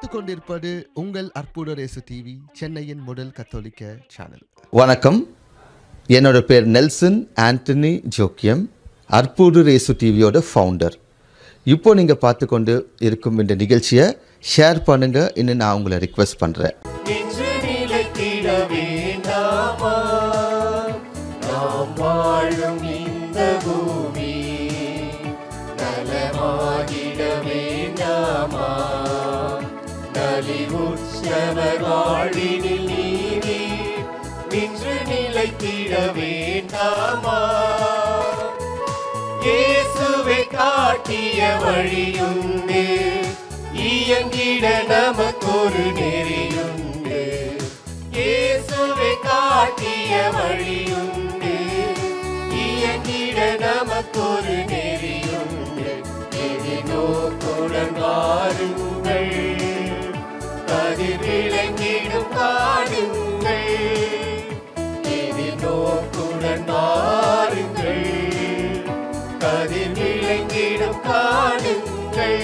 கொண்டிருப்பது உங்கள் அற்புத ரேசு டிவி, சென்னையின் முதல் கத்தோலிக்க சேனல். வணக்கம், என்னோட பேர் நெல்சன் ஆண்டனி ஜோக்கியம், அற்புத ரேசு டிவியோட ஃபவுண்டர். இப்போ நீங்கள் பார்த்து கொண்டு இருக்கும் இந்த நிகழ்ச்சியை ஷேர் பண்ணுங்க இன்னும் நான் உங்களை ரிக்வெஸ்ட் பண்ணுறேன். உற்சவர் வாழ்வினில் நீதி நின்று நிலைத்திட வேண்டாமா? இயேசுவை காட்டிய வழியுண்டு, இயங்கிட நமக்கொரு நெறியுண்டு. இயேசுவை காட்டிய வழியுண்டு, இயங்கிட நமக்கொரு நெறியுண்டு. எதிர்நோக்குடன் வாருங்கள், கதிர் விளங்கிடும் காணுங்கள். எதிர்நோக்குடன் வாருங்கள், கதிர் விளங்கிடும் காணுங்கள்.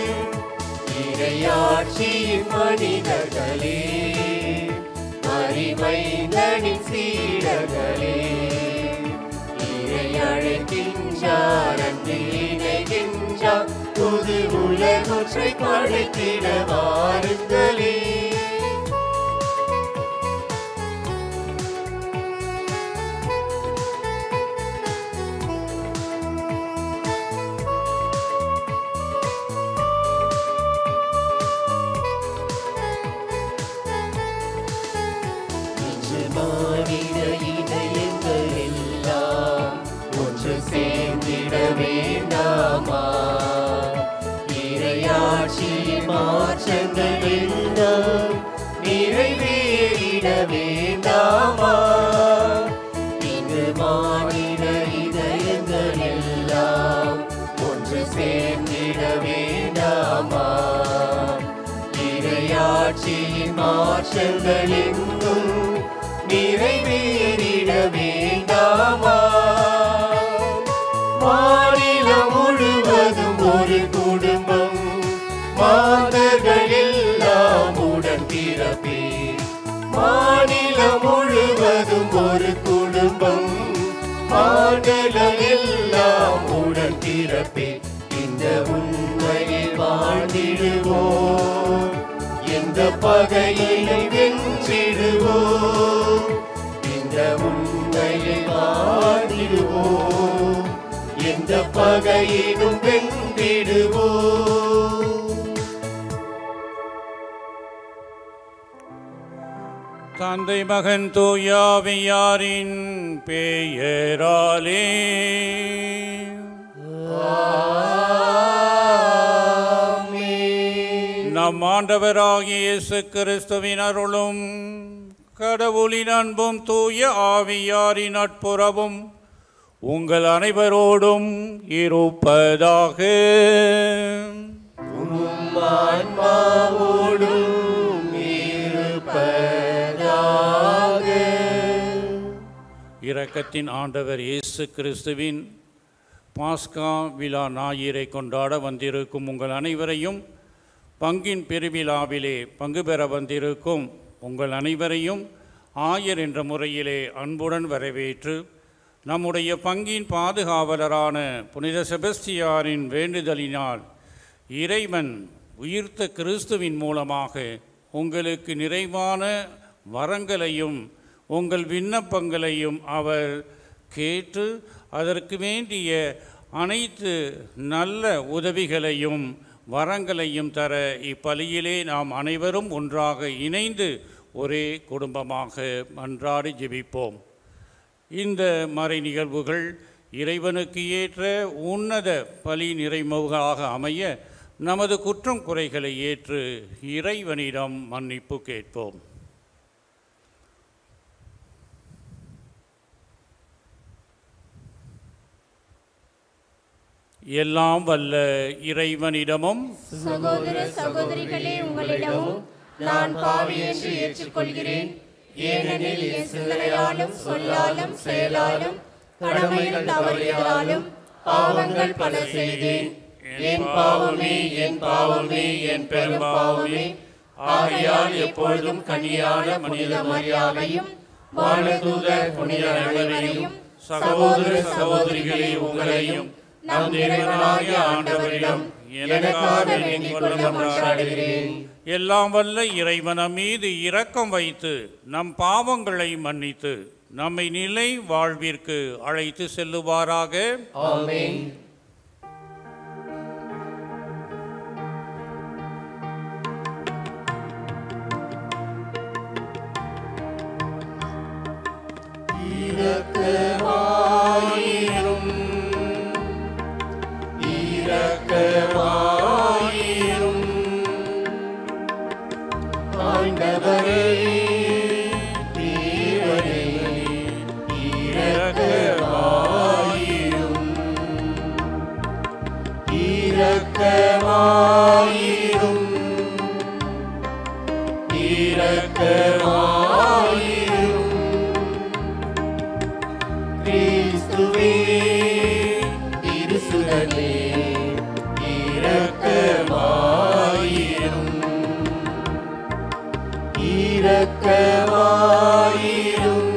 இறையாட்சியின் மனிதர்களே, மறிமைந்தனின் சீடர்களே, இறை அழைக்கின்றார், அன்பில் இணைகின்றார். புது உலகொற்றை படைத்திட வாருங்களே. இன்று மாநில இதயங்கள் எல்லாம் ஒன்று சேர்ந்திட வேண்டாமா? இறையாட்சியின் மாற்றங்கள் எல்லாம் நிறைவேறிட வேண்டாமா? இன்று மாநில இதயங்கள் எல்லாம் ஒன்று சேர்ந்திட வேண்டாமா? இறையாட்சியின் மாற்றங்கள் எங்கும் நிறைவேறிட வேண்டாமா? மாநிலம் முழுவதும் ஒரு குடும்பம், மாந்தர்கள் எல்லாம் உடன் பிறப்பே. மாநிலம் முழுவதும் ஒரு குடும்பம், மாந்தர்கள் எல்லாம் உடன் பிறப்பே. இந்த உண்மையில் வாழ்ந்திடுவோம், எந்த பகையினை வென்றிடுவோம். இந்த உண்மையில் வாழ்ந்திடுவோம், எந்த பகையினும் வென்றிடுவோம். தந்தை மகன் தூயாவியாரின் பெயராலே நம் ஆண்டவராகிய இயேசு கிறிஸ்துவின் அருளும் கடவுளின் அன்பும் தூய ஆவியாரின் நட்புறவும் உங்கள் அனைவரோடும் இருப்பதாக. ஆன்மாவோடும் இருப்பதாக. இரக்கத்தின் ஆண்டவர் இயேசு கிறிஸ்துவின் பாஸ்கா விழா ஞாயிறை கொண்டாட வந்திருக்கும் உங்கள் அனைவரையும், பங்கின் பெருவிழாவிலே பங்கு பெற வந்திருக்கும் உங்கள் அனைவரையும் ஆயர் என்ற முறையிலே அன்புடன் வரவேற்று, நம்முடைய பங்கின் பாதுகாவலரான புனித செபஸ்தியாரின் வேண்டுதலினால் இறைவன் உயிர்த்த கிறிஸ்துவின் மூலமாக உங்களுக்கு நிறைவான வரங்களையும் உங்கள் விண்ணப்பங்களையும் அவர் கேட்டு அதற்கு வேண்டிய அனைத்து நல்ல உதவிகளையும் வரங்களையும் தர இப்பலியிலே நாம் அனைவரும் ஒன்றாக இணைந்து ஒரே குடும்பமாக மன்றாடி ஜெபிப்போம். இந்த மறை நிகழ்வுகள் இறைவனுக்கு ஏற்ற உன்னத பலி நிறைமுகமாக அமைய நமது குற்றம் குறைகளை ஏற்று இறைவனிடம் மன்னிப்பு கேட்போம். எல்லாம் வல்ல இறைவனிடமும் சகோதர சகோதரிகளே, உங்களிடமும் நான் பாவி என்று ஏற்றுக்கொள்கிறேன். ஏனெனில் என் சிந்தனையாலும் சொல்லாலும் செயலாலும் கடமைகள் தவறியதாலும் பாவங்கள் பல செய்தேன். என் பாவமே, என் பாவமே, என் பெரும் பாவமே. ஆகையால் எப்பொழுதும் கன்னியான மனித மரியாதையும் வானதூதர் புனித அனைவரையும் சகோதர சகோதரிகளே உங்களையும் நம் தேவனாகிய ஆண்டவரிடம் எனக்காக வேண்டிக் கொள்ள மன்றாடுகிறேன். எல்லாம் வல்ல இறைவன் மீது இரக்கம் வைத்து நம் பாவங்களை மன்னித்து நம்மை நிலை வாழ்விற்கு அழைத்து செல்லுவாராக. ஆமென். இரக்கமாயிரும் இரக்கமாயிரும் ஆண்டவரே தேவனே இரக்கமாயிரும் இரக்கமாயிரும் இரக்கமாயிரும் கிறிஸ்துவே திருசுடனே இரக்கமாயிரும் இரக்கமாயிரும்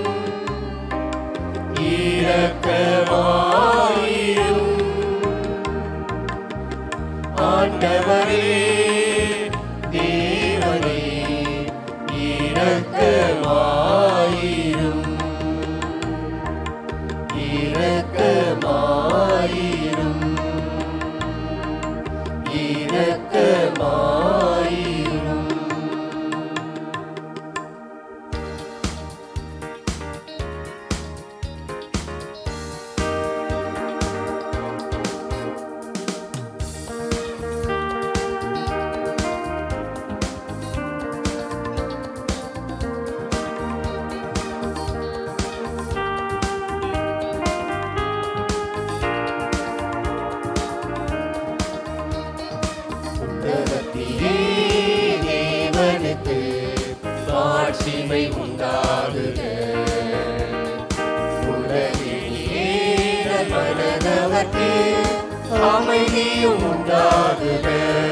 இரக்கமாயிரும் ஆண்டவரே தேவனே இரக்கமாயிரும் இரக்கமாயிரும் இரக்கமாயிரும். உன்னதத்திலே தேவனுக்கு மாட்சிமை உண்டாகுக. உலகிலே மனதவர்க்கு அமைதியும் உண்டாகுக.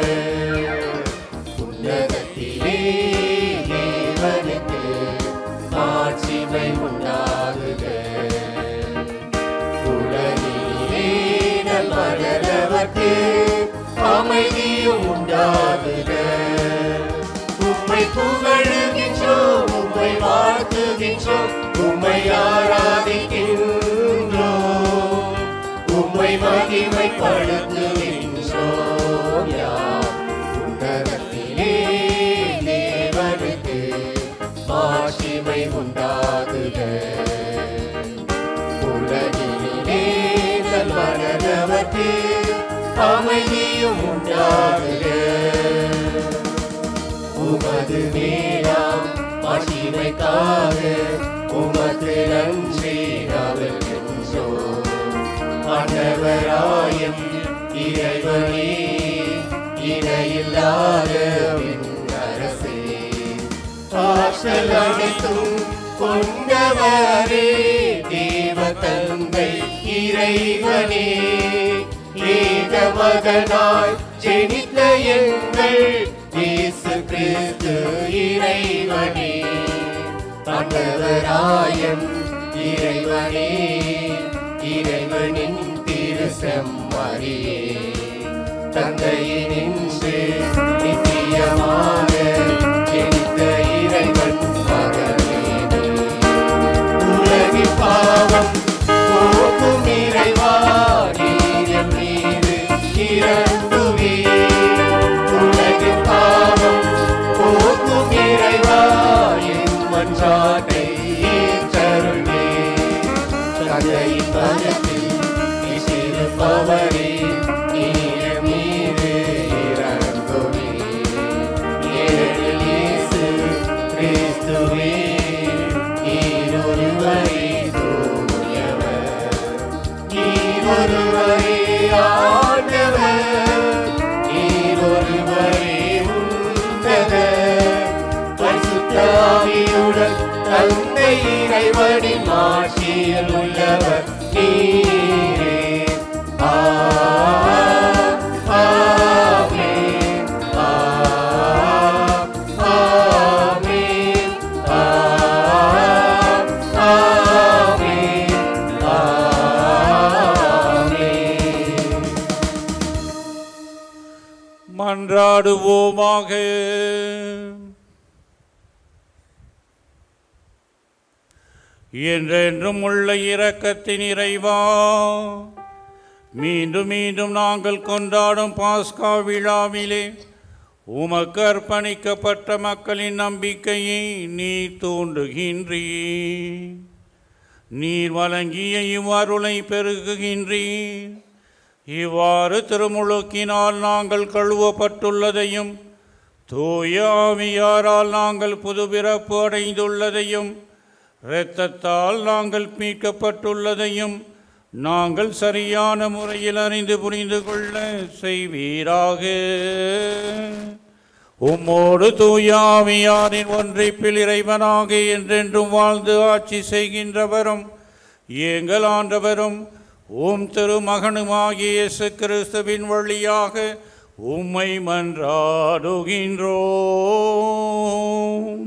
உன்னதத்திலே தேவனுக்கு மாட்சிமை உண்டாகுக. உலகிலே மனதவர்க்கு அமைதியும் உண்டாகுக. உம்மை புகழுகின்றோம், உம்மை வாழ்த்துகின்றோம், உம்மை ஆராதிக்கின்றோம், உம்மை மகிமைப்படுத்துகின்றோம். யாம் உன்னதத்திலே தேவனுக்கு மாட்சிமை உண்டாகுக. உலகிலே நல்மனதவர்க்கு அமைதியும் உண்டாகுக. உமது மேலாம் மகிமைக்காக உமது நன்றி நாவல்கின்றோம். ஆண்டவராயும் இறைவனே இணையில்லாத அரசே, ஆற்றல் அனைத்தும் கொண்டவரே தேவ தந்தை இறைவனே, ஏக மகனாய் ஜெனித்த எங்கள் இயேசு கிறிஸ்து இறைவனே, ஆண்டவராயும் இறைவனே, இறைவனின் திருசெம்மறியே, தந்தையினின்று நித்தியமாக ஜெனித்த இறைவன் மகனே, உலகின் பாவம் போக்கும் இறைவா நீர் மீது இறங்குவே. உலகின் பாவம் போக்கும் இறைவா என் மன்றாட்டை ஏற்றருள்வே. தந்தையின் பதத்தில் இசைப்பவரே நீர் மீது இறங்குவே. ஏனெனில் இயேசு கிறிஸ்துவே நீர் ஒருவரே தூயவர், நீர் ஒருவரே ஆண்டவர், நீர் ஒருவரே உன்னதர், பரிசுத்த ஆவியுடன் தந்தை இறைவனின் ஆட்சியில் உள்ளவர் நீரே. ஆமென், ஆமென். மன்றாடுவோமாக. என்றென்றும் உள்ள இரக்கத்தின் இறைவா, மீண்டும் மீண்டும் நாங்கள் கொண்டாடும் பாஸ்கா விழாவிலே உமக்கு அர்ப்பணிக்கப்பட்ட மக்களின் நம்பிக்கையை நீ தூண்டுகின்றீர். நீர் வழங்கிய இவ்வருளை பெருகுகின்றீர். இவ்வாறு திருமுழுக்கினால் நாங்கள் கழுவப்பட்டுள்ளதையும் தூய ஆவியாரால் நாங்கள் புதுப்பிறப்பு அடைந்துள்ளதையும் இரத்தத்தால் நாங்கள் மீட்கப்பட்டுள்ளதையும் நாங்கள் சரியான முறையில் அறிந்து புரிந்து கொள்ள செய்வீராக. உம்மோடு தூய ஆவியாரின் ஒன்றிப்பில் இறைவனாக என்றென்றும் வாழ்ந்து ஆட்சி செய்கின்றவரும் எங்கள் ஆண்டவரும் உம் திருமகனுமாகிய இயேசு கிறிஸ்துவின் வழியாக உம்மை மன்றாடுகின்றோம்.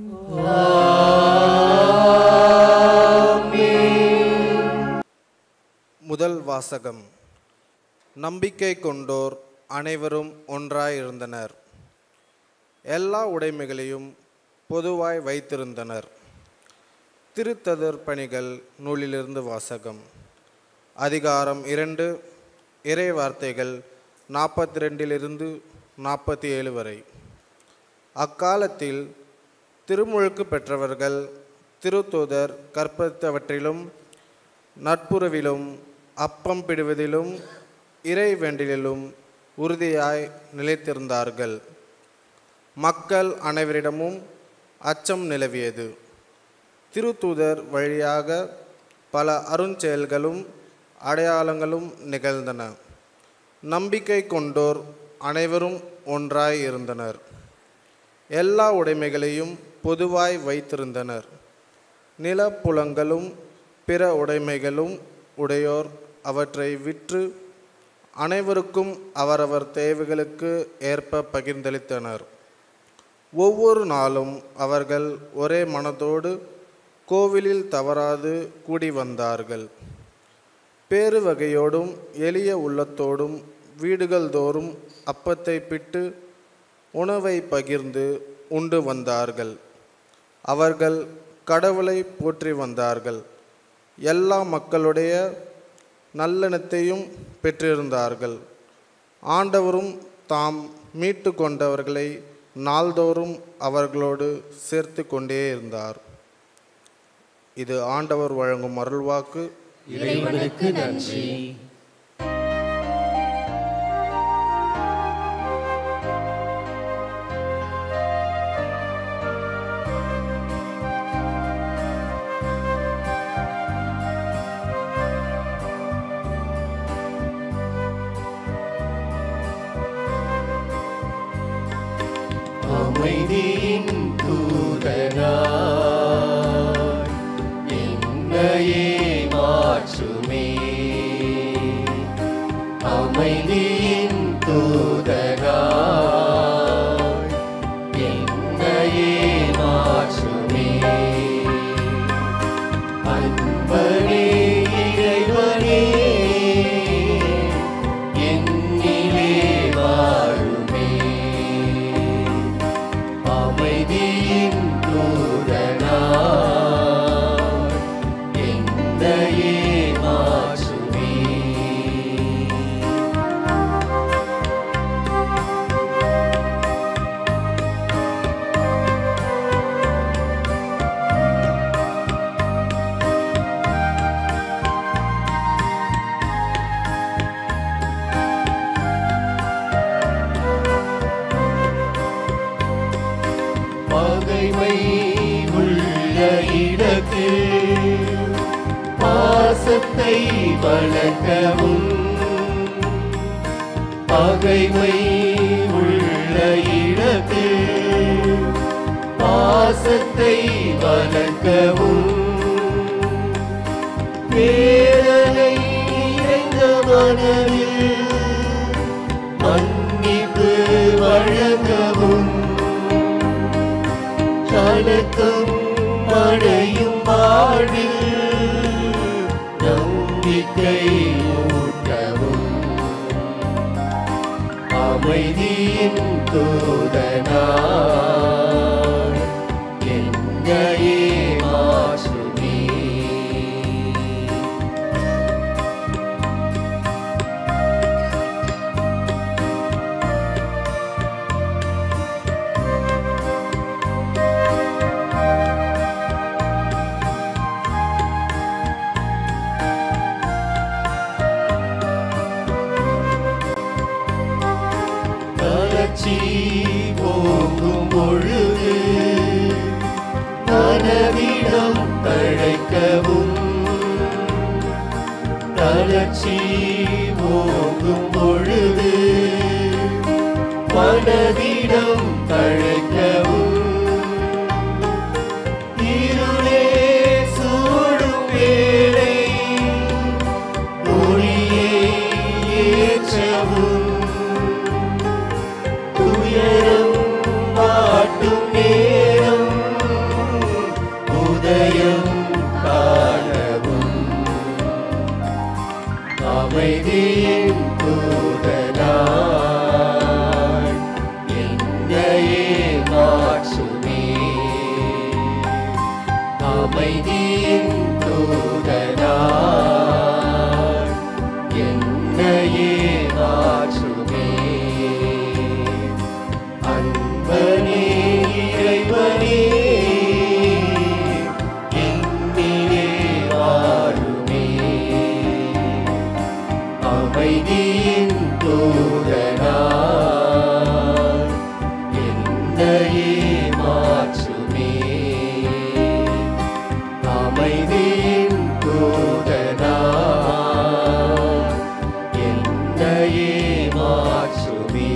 முதல் வாசகம். நம்பிக்கை கொண்டோர் அனைவரும் ஒன்றாயிருந்தனர். எல்லா உடைமைகளையும் பொதுவாய் வைத்திருந்தனர். திருத்ததர் பணிகள் நூலிலிருந்து வாசகம். அதிகாரம் 2, இறை வார்த்தைகள் 42 47 வரை. அக்காலத்தில் திருமுழுக்கு பெற்றவர்கள் திருத்தூதர் கற்பித்தவற்றிலும் நட்புறவிலும் அப்பம் பிடுவதிலும் இறை வேண்டலிலும் உறுதியாய் நிலைத்திருந்தார்கள். மக்கள் அனைவரிடமும் அச்சம் நிலவியது. திருத்தூதர் வழியாக பல அருஞ்செயல்களும் அடையாளங்களும் நிகழ்ந்தன. நம்பிக்கை கொண்டோர் அனைவரும் ஒன்றாய் இருந்தனர். எல்லா உடைமைகளையும் பொதுவாய் வைத்திருந்தனர். நிலப்புலங்களும் பிற உடைமைகளும் உடையோர் அவற்றை விற்று அனைவருக்கும் அவரவர் தேவைகளுக்கு ஏற்ப பகிர்ந்தளித்தனர். ஒவ்வொரு நாளும் அவர்கள் ஒரே மனதோடு கோவிலில் தவறாது கூடி வந்தார்கள். பேறு வகையோடும் எளிய உள்ளத்தோடும் வீடுகள் தோறும் அப்பத்தை பிட்டு உணவை பகிர்ந்து உண்டு வந்தார்கள். அவர்கள் கடவுளை போற்றி வந்தார்கள். எல்லா மக்களுடைய நல்லெண்ணத்தையும் பெற்றிருந்தார்கள். ஆண்டவரும் தாம் மீட்டு கொண்டவர்களை நாள்தோறும் அவர்களோடு சேர்த்து கொண்டே இருந்தார். இது ஆண்டவர் வழங்கும் அருள்வாக்கு. இறைவனுக்கு நன்றி. அமைதியின் தூதனாய் என்னையே மாற்றுமே. அமைதியின் தூதனாய் என்னையே மாற்றுமே. அன்பனே இறைவனே என்னிலே வாழுமே. அமைதியின் தூதனாய் என்னையே மாற்றுமே. பகைமை உள்ள இடத்தில் பாசத்தை வளர்க்கவும். பகைமை உள்ள இடத்தில் பாசத்தை வளர்க்கவும். வேதனை நிறைந்த மனதில் மன்னிப்பு வழங்கவும். கலக்கம் அடையும் வாழ்வில் நம்பிக்கை ஊட்டவும். அமைதியின் தூதனாய் மனதிடம் தழைக்கவும் இருளே சூடும் வேளை ஒளியை ஏற்றவும் துயரம் வாட்டும் நேரம் உதயம் காணவும் அமைதியின் தூதனாய் என்னையே மாற்றுமே அமைதியின் தூதனாய் என்னையே மாற்றுமே அன்பனே இறைவனே என்னிலே வாருமே அமைதியின் தூதனாய் என்னையே மாற்றுமே அமைதியின் தூதனாய் என்னையே மாற்றுமே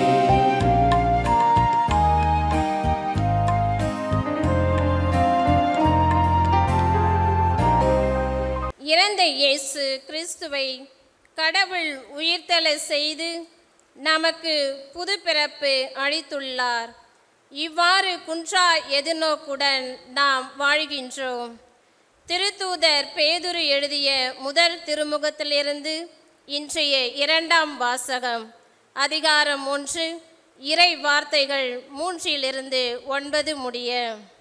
இறந்த இயேசு கிறிஸ்துவை கடவுள் உயிர்த்தெழச் செய்து நமக்கு புது பிறப்பு அளித்துள்ளார். இவ்வாறு குன்றா எதிர்நோக்குடன் நாம் வாழ்கின்றோம். திருத்தூதர் பேதுரு எழுதிய முதல் திருமுகத்திலிருந்து இன்றைய 2ஆம் வாசகம். அதிகாரம் 1, இறை வார்த்தைகள் 3 9 முடிய.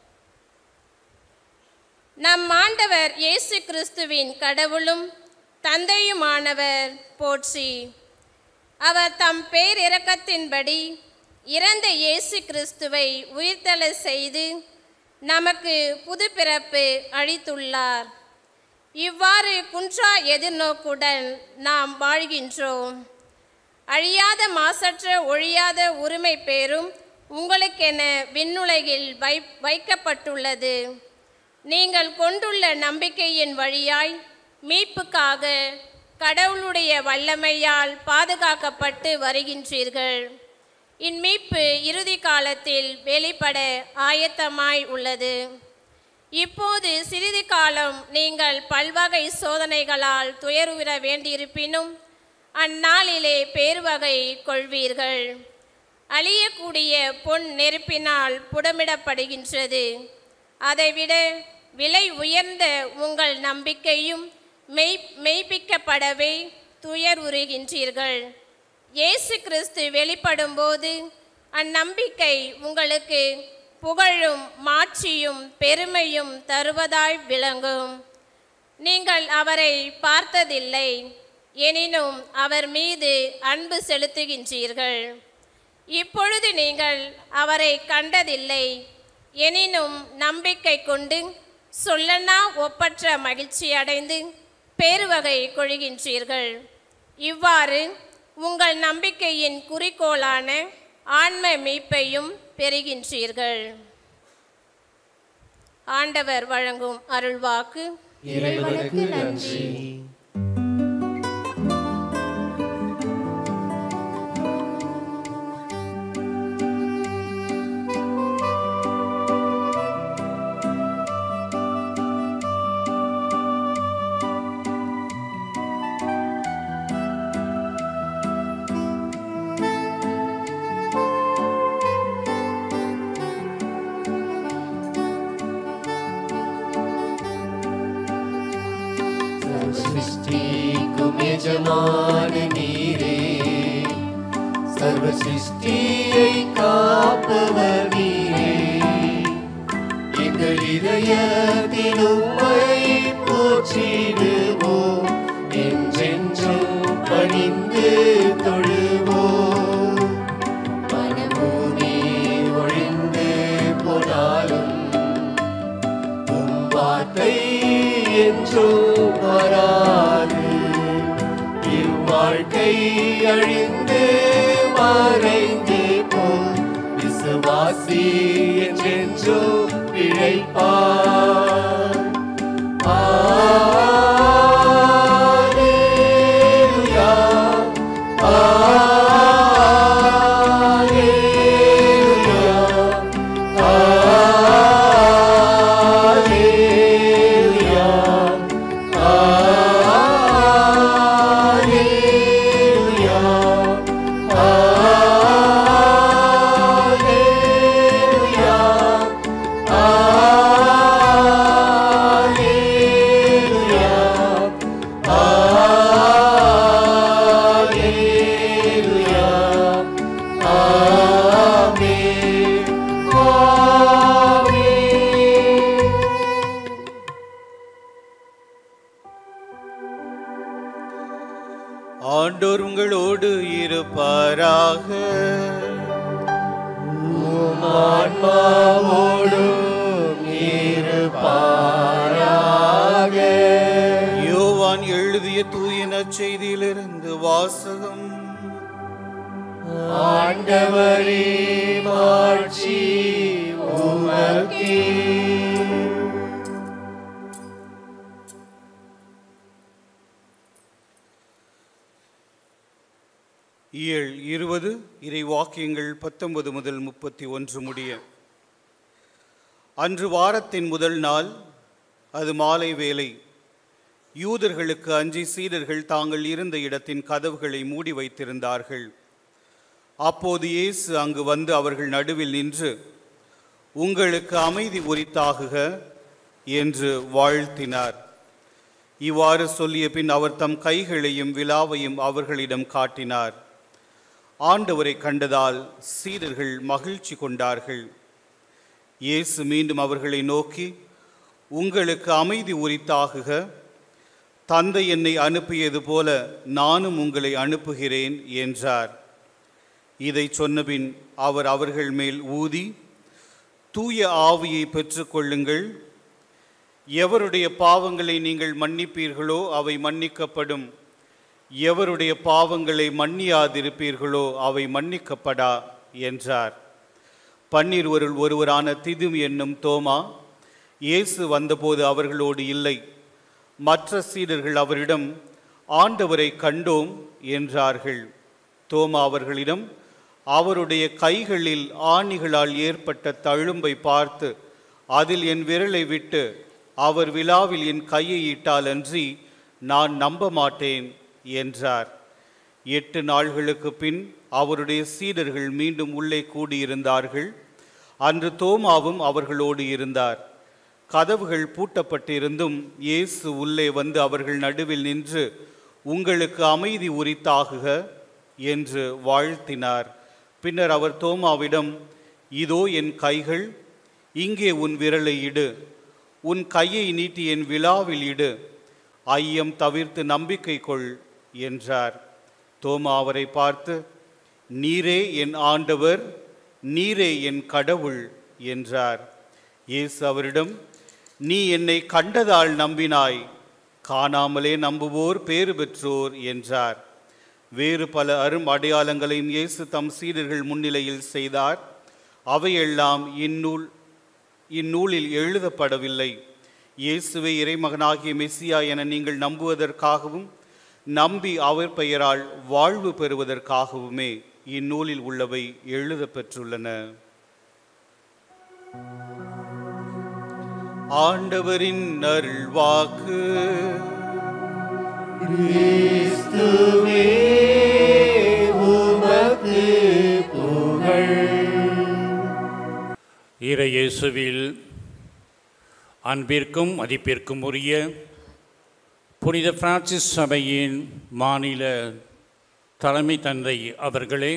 நம் ஆண்டவர் இயேசு கிறிஸ்துவின் கடவுளும் தந்தையுமானவர் போற்றி. அவர் தம் பேரிரக்கத்தின்படி இறந்த இயேசு கிறிஸ்துவை உயிர்த்தெழச் செய்து நமக்கு புது பிறப்பு அளித்துள்ளார். இவ்வாறு குன்றா எதிர்நோக்குடன் நாம் வாழ்கின்றோம். அழியாத மாசற்ற ஒழியாத உரிமை பேரும் உங்களுக்கென விண்ணுலகில் வைக்கப்பட்டுள்ளது. நீங்கள் கொண்டுள்ள நம்பிக்கையின் வழியாய் மீட்புக்காக கடவுளுடைய வல்லமையால் பாதுகாக்கப்பட்டு வருகின்றீர்கள். இம்மீட்பு இறுதி காலத்தில் வெளிப்பட ஆயத்தமாய் உள்ளது. இப்போது சிறிது காலம் நீங்கள் பல்வகை சோதனைகளால் துயருற வேண்டியிருப்பினும் அந்நாளிலே பேர்வகை கொள்வீர்கள். அழியக்கூடிய பொன் நெருப்பினால் புடமிடப்படுகின்றது. அதைவிட விலை உயர்ந்த உங்கள் நம்பிக்கையும் மெய்ப்பிக்கப்படவே துயர் உறுகின்றீர்கள். இயேசு கிறிஸ்து வெளிப்படும்போது அந்நம்பிக்கை உங்களுக்கு புகழும் மாட்சியும் பெருமையும் தருவதாய் விளங்கும். நீங்கள் அவரை பார்த்ததில்லை, எனினும் அவர் மீது அன்பு செலுத்துகின்றீர்கள். இப்பொழுது நீங்கள் அவரை கண்டதில்லை, எனினும் நம்பிக்கை கொண்டு சொல்லனா ஒப்பற்ற மகிழ்ச்சி அடைந்து பேருவகை கொள்கின்றீர்கள். இவ்வாறு உங்கள் நம்பிக்கையின் குறிக்கோளான ஆன்ம மீட்பையும் பெறுகின்றீர்கள். ஆண்டவர் வழங்கும் அருள்வாக்கு. இறைவனுக்கு நன்றி. சிருஷ்டிக்கும் எஜமான நீரே, சர்வ சிருஷ்டியை காப்பவர் நீரே, எங்கள் இதயத்தில் உம்மை போற்றிடுவோம், என்றென்றும் பணிந்து தொழுவோம். மனபூமி ஒழிந்து போனாலும் உம் வார்த்தை என்றும் வராது. இவ்வாழ்க்கை அழிந்து மறைந்து போல் விசுவாசி என்றென்றோ பிழைப்பார். அல்லேலூயா, அல்லேலூயா. ஆண்டோர் உங்களோடு இருப்பாராக. ஆன்மாவோடும் இருப்பாராக. யோவான் எழுதிய தூய நற்செய்தியிலிருந்து வாசகம். ஆண்டவரே மாட்சி உமக்கே. இயல் 20 இறை வாக்கியங்கள் 19 முதல் 31 முடிய. அன்று வாரத்தின் முதல் நாள், அது மாலை வேளை. யூதர்களுக்கு அஞ்சி சீடர்கள் தாங்கள் இருந்த இடத்தின் கதவுகளை மூடி வைத்திருந்தார்கள். அப்போது இயேசு அங்கு வந்து அவர்கள் நடுவில் நின்று, உங்களுக்கு அமைதி உரித்தாகுக என்று வாழ்த்தினார். இவ்வாறு சொல்லிய பின் அவர் தம் கைகளையும் விலாவையும் அவர்களிடம் காட்டினார். ஆண்டவரை கண்டதால் சீடர்கள் மகிழ்ச்சி கொண்டார்கள். இயேசு மீண்டும் அவர்களை நோக்கி, உங்களுக்கு அமைதி உரித்தாகுக. தந்தை என்னை அனுப்பியது போல நானும் உங்களை அனுப்புகிறேன் என்றார். இதை சொன்னபின் அவர் அவர்கள் மேல் ஊதி, தூய ஆவியை பெற்றுக்கொள்ளுங்கள். எவருடைய பாவங்களை நீங்கள் மன்னிப்பீர்களோ அவை மன்னிக்கப்படும். எவருடைய பாவங்களை மன்னியாதிருப்பீர்களோ அவை மன்னிக்கப்படா என்றார். 12 ஒருவரான திதும் என்னும் தோமா இயேசு வந்தபோது அவர்களோடு இல்லை. மற்ற சீடர்கள் அவரிடம், ஆண்டவரை கண்டோம் என்றார்கள். தோமா அவர்களிடம், அவருடைய கைகளில் ஆணிகளால் ஏற்பட்ட தழும்பை பார்த்து அதில் என் விரலை விட்டு அவர் விலாவில் என் கையை இட்டால் அன்றி நான் நம்ப மாட்டேன் என்றார். 8 நாள்களுக்கு பின் அவருடைய சீடர்கள் மீண்டும் உள்ளே கூடியிருந்தார்கள். அன்று தோமாவும் அவர்களோடு இருந்தார். கதவுகள் பூட்டப்பட்டிருந்தும் இயேசு உள்ளே வந்து அவர்கள் நடுவில் நின்று, உங்களுக்கு அமைதி உரித்தாகுக என்று வாழ்த்தினார். பின்னர் அவர் தோமாவிடம், இதோ என் கைகள், இங்கே உன் விரலை இடு, உன் கையை நீட்டி என் விலாவில் இடு, ஐயம் தவிர்த்து நம்பிக்கை கொள் என்றார். தோமா அவரை பார்த்து, நீரே என் ஆண்டவர், நீரே என் கடவுள் என்றார். இயேசு அவரிடம், நீ என்னை கண்டதால் நம்பினாய், காணாமலே நம்புவோர் பேறு பெற்றோர் என்றார். வேறு பல அரும் அடையாளங்களையும் இயேசு தம் சீடர்கள் முன்னிலையில் செய்தார். அவையெல்லாம் இந்நூலில் எழுதப்படவில்லை. இயேசுவை இறைமகனாகிய மெசியா என நீங்கள் நம்புவதற்காகவும் நம்பி அவர் பெயரால் வாழ்வு பெறுவதற்காகவுமே இந்நூலில் உள்ளவை எழுதப்பெற்றுள்ளன. ஆண்டவரின் அருள்வாக்கு. கிறிஸ்துவே உமக்கு புகழ். இறை இயேசுவில் அன்பிற்கும் மதிப்பிற்கும் உரிய புனித பிரான்சிஸ் சபையின் மாநில தலைமை தந்தை அவர்களே,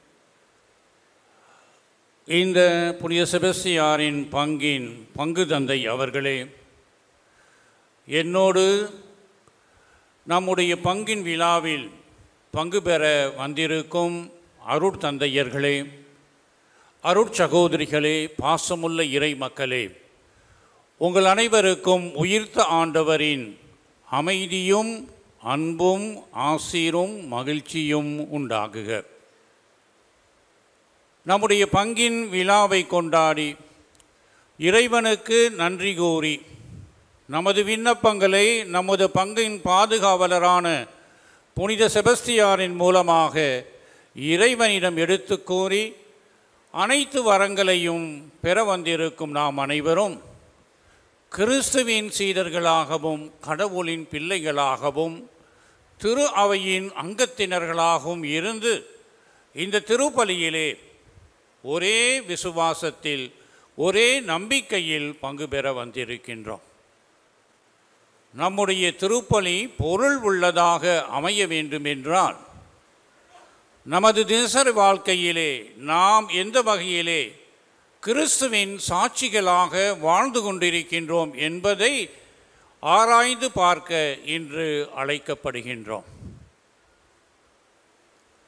இந்த புனித செபஸ்தியாரின் பங்கு தந்தை அவர்களே, என்னோடு நம்முடைய பங்கின் விழாவில் பங்கு பெற வந்திருக்கும் அருட்தந்தையர்களே, அருட்சகோதரிகளே, பாசமுள்ள இறை மக்களே, உங்கள் அனைவருக்கும் உயிர்த்த ஆண்டவரின் அமைதியும் அன்பும் ஆசீரும் மகிழ்ச்சியும் உண்டாகுக. நம்முடைய பங்கின் விழாவை கொண்டாடி இறைவனுக்கு நன்றி கூறி நமது விண்ணப்பங்களை நமது பங்கின் பாதுகாவலரான புனித செபஸ்தியாரின் மூலமாக இறைவனிடம் எடுத்து கூறி அனைத்து வரங்களையும் பெற வந்திருக்கும் நாம் அனைவரும் கிறிஸ்துவின் சீடர்களாகவும் கடவுளின் பிள்ளைகளாகவும் திரு அவையின் அங்கத்தினர்களாகவும் இருந்து இந்த திருப்பலியிலே ஒரே விசுவாசத்தில் ஒரே நம்பிக்கையில் பங்கு பெற வந்திருக்கின்றோம். நம்முடைய திருப்பலி பொருள் உள்ளதாக அமைய வேண்டுமென்றால் நமது தினசரி வாழ்க்கையிலே நாம் எந்த வகையிலே கிறிஸ்துவின் சாட்சிகளாக வாழ்ந்து கொண்டிருக்கின்றோம் என்பதை ஆராய்ந்து பார்க்க இன்று அழைக்கப்படுகின்றோம்.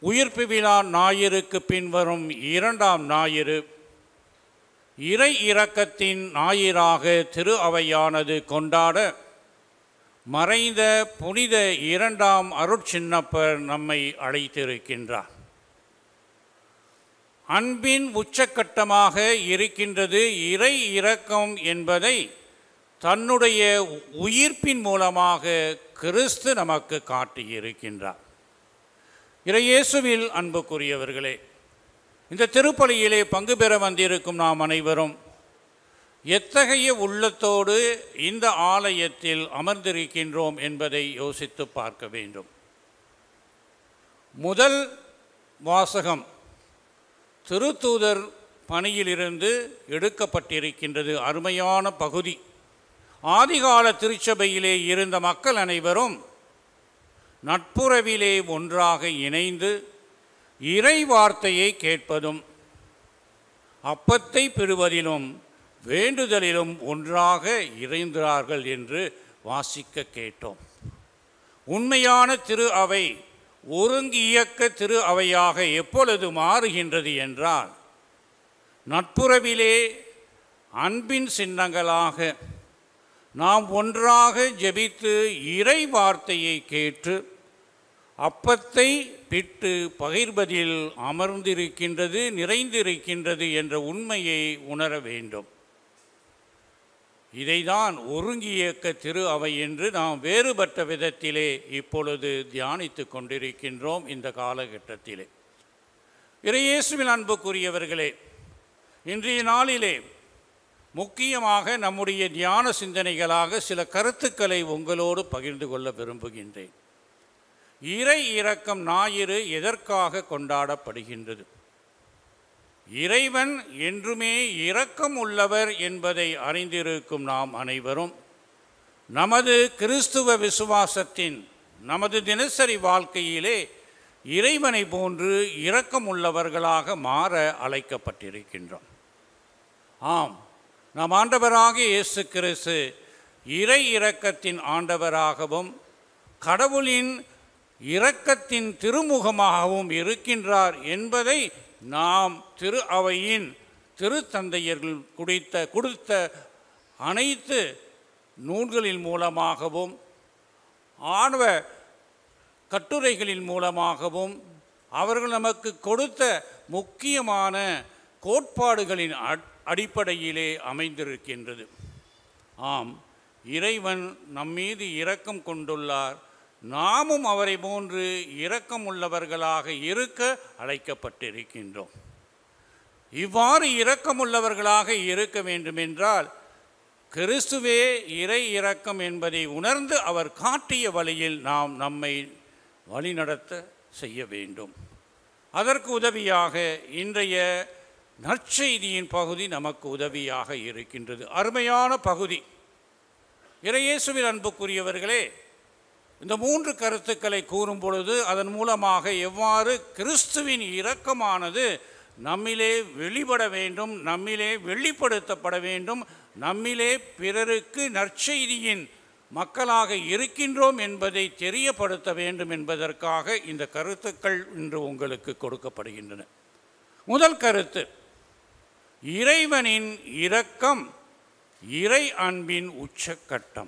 உயிர்ப்பு விழா ஞாயிறுக்கு பின்வரும் 2ஆம் ஞாயிறு இறை இரக்கத்தின் ஞாயிறாக திரு அவையானது கொண்டாட மறைந்த புனித 2ஆம் அருட்சின்னப்பர் நம்மை அழைத்திருக்கின்றார். அன்பின் உச்சக்கட்டமாக இருக்கின்றது இறை இரக்கம் என்பதை தன்னுடைய உயிர்ப்பின் மூலமாக கிறிஸ்து நமக்கு காட்டியிருக்கின்றார். இறையேசுவில் அன்புக்குரியவர்களே, இந்த திருப்பலியிலே பங்கு பெற வந்திருக்கும் நாம் அனைவரும் எத்தகைய உள்ளத்தோடு இந்த ஆலயத்தில் அமர்ந்திருக்கின்றோம் என்பதை யோசித்து பார்க்க வேண்டும். முதல் வாசகம் திருத்தூதர் பணியிலிருந்து எடுக்கப்பட்டிருக்கின்றது. அருமையான பகுதி. ஆதிகால திருச்சபையிலே இருந்த மக்கள் அனைவரும் நட்புறவிலே ஒன்றாக இணைந்து இறை வார்த்தையை கேட்பதும் அப்பத்தை பெறுவதிலும் வேண்டுதலிலும் ஒன்றாக இறைந்தார்கள் என்று வாசிக்க கேட்டோம். உண்மையான திரு அவை ஒருங்கியக்க திரு அவையாக எப்பொழுது மாறுகின்றது என்றால், நட்புறவிலே அன்பின் சின்னங்களாக நாம் ஒன்றாக ஜெபித்து இறை வார்த்தையை கேட்டு அப்பத்தை பிட்டு பகிர்வதில் அமர்ந்திருக்கின்றது, நிறைந்திருக்கின்றது என்ற உண்மையை உணர வேண்டும். இதைதான் ஒருங்கியக்க திரு அவை என்று நாம் வேறுபட்ட விதத்திலே இப்பொழுது தியானித்து கொண்டிருக்கின்றோம். இந்த காலகட்டத்திலே இறையேசுவின் அன்புக்குரியவர்களே, இன்றைய நாளிலே முக்கியமாக நம்முடைய தியான சிந்தனைகளாக சில கருத்துக்களை உங்களோடு பகிர்ந்து கொள்ள விரும்புகின்றேன். இறை இரக்கம் ஞாயிறு எதற்காக கொண்டாடப்படுகின்றது? இறைவன் என்றுமே இரக்கம் உள்ளவர் என்பதை அறிந்திருக்கும் நாம் அனைவரும் நமது கிறிஸ்துவ விசுவாசத்தின் நமது தினசரி வாழ்க்கையிலே இறைவனை போன்று இரக்கம் உள்ளவர்களாக மாற அழைக்கப்பட்டிருக்கின்றோம். ஆம், நாம் ஆண்டவராகிய இயேசு கிறிஸ்து இறை இரக்கத்தின் ஆண்டவராகவும் கடவுளின் இரக்கத்தின் திருமுகமாகவும் இருக்கின்றார் என்பதை நாம் திரு அவையின் திருத்தந்தையர்கள் கொடுத்த அனைத்து நூல்களின் மூலமாகவும் ஆணவ கட்டுரைகளின் மூலமாகவும் அவர்கள் நமக்கு கொடுத்த முக்கியமான கோட்பாடுகளின் அடிப்படையிலே அமைந்திருக்கின்றது. ஆம், இறைவன் நம்மீது இரக்கம் கொண்டுள்ளார். நாமும் அவரை போன்று இரக்கம் உள்ளவர்களாக இருக்க அழைக்கப்பட்டிருக்கின்றோம். இவ்வாறு இரக்கமுள்ளவர்களாக இருக்க வேண்டுமென்றால் கிறிஸ்துவே இறை இரக்கம் என்பதை உணர்ந்து அவர் காட்டிய வழியில் நாம் நம்மை வழிநடத்த செய்ய வேண்டும். அதற்கு உதவியாக இன்றைய நற்செய்தியின் பகுதி நமக்கு உதவியாக இருக்கின்றது. அருமையான பகுதி. இறையேசுவின் அன்புக்குரியவர்களே, இந்த 3 கருத்துக்களை கூறும் பொழுது அதன் மூலமாக எவ்வாறு கிறிஸ்துவின் இரக்கமானது நம்மிலே வெளிப்பட வேண்டும், நம்மிலே வெளிப்படுத்தப்பட வேண்டும், நம்மிலே பிறருக்கு நற்செய்தியின் மக்களாக இருக்கின்றோம் என்பதை தெரியப்படுத்த வேண்டும் என்பதற்காக இந்த கருத்துக்கள் இன்று உங்களுக்கு கொடுக்கப்படுகின்றன. முதல் கருத்து, இறைவனின் இரக்கம் இறை அன்பின் உச்சக்கட்டம்.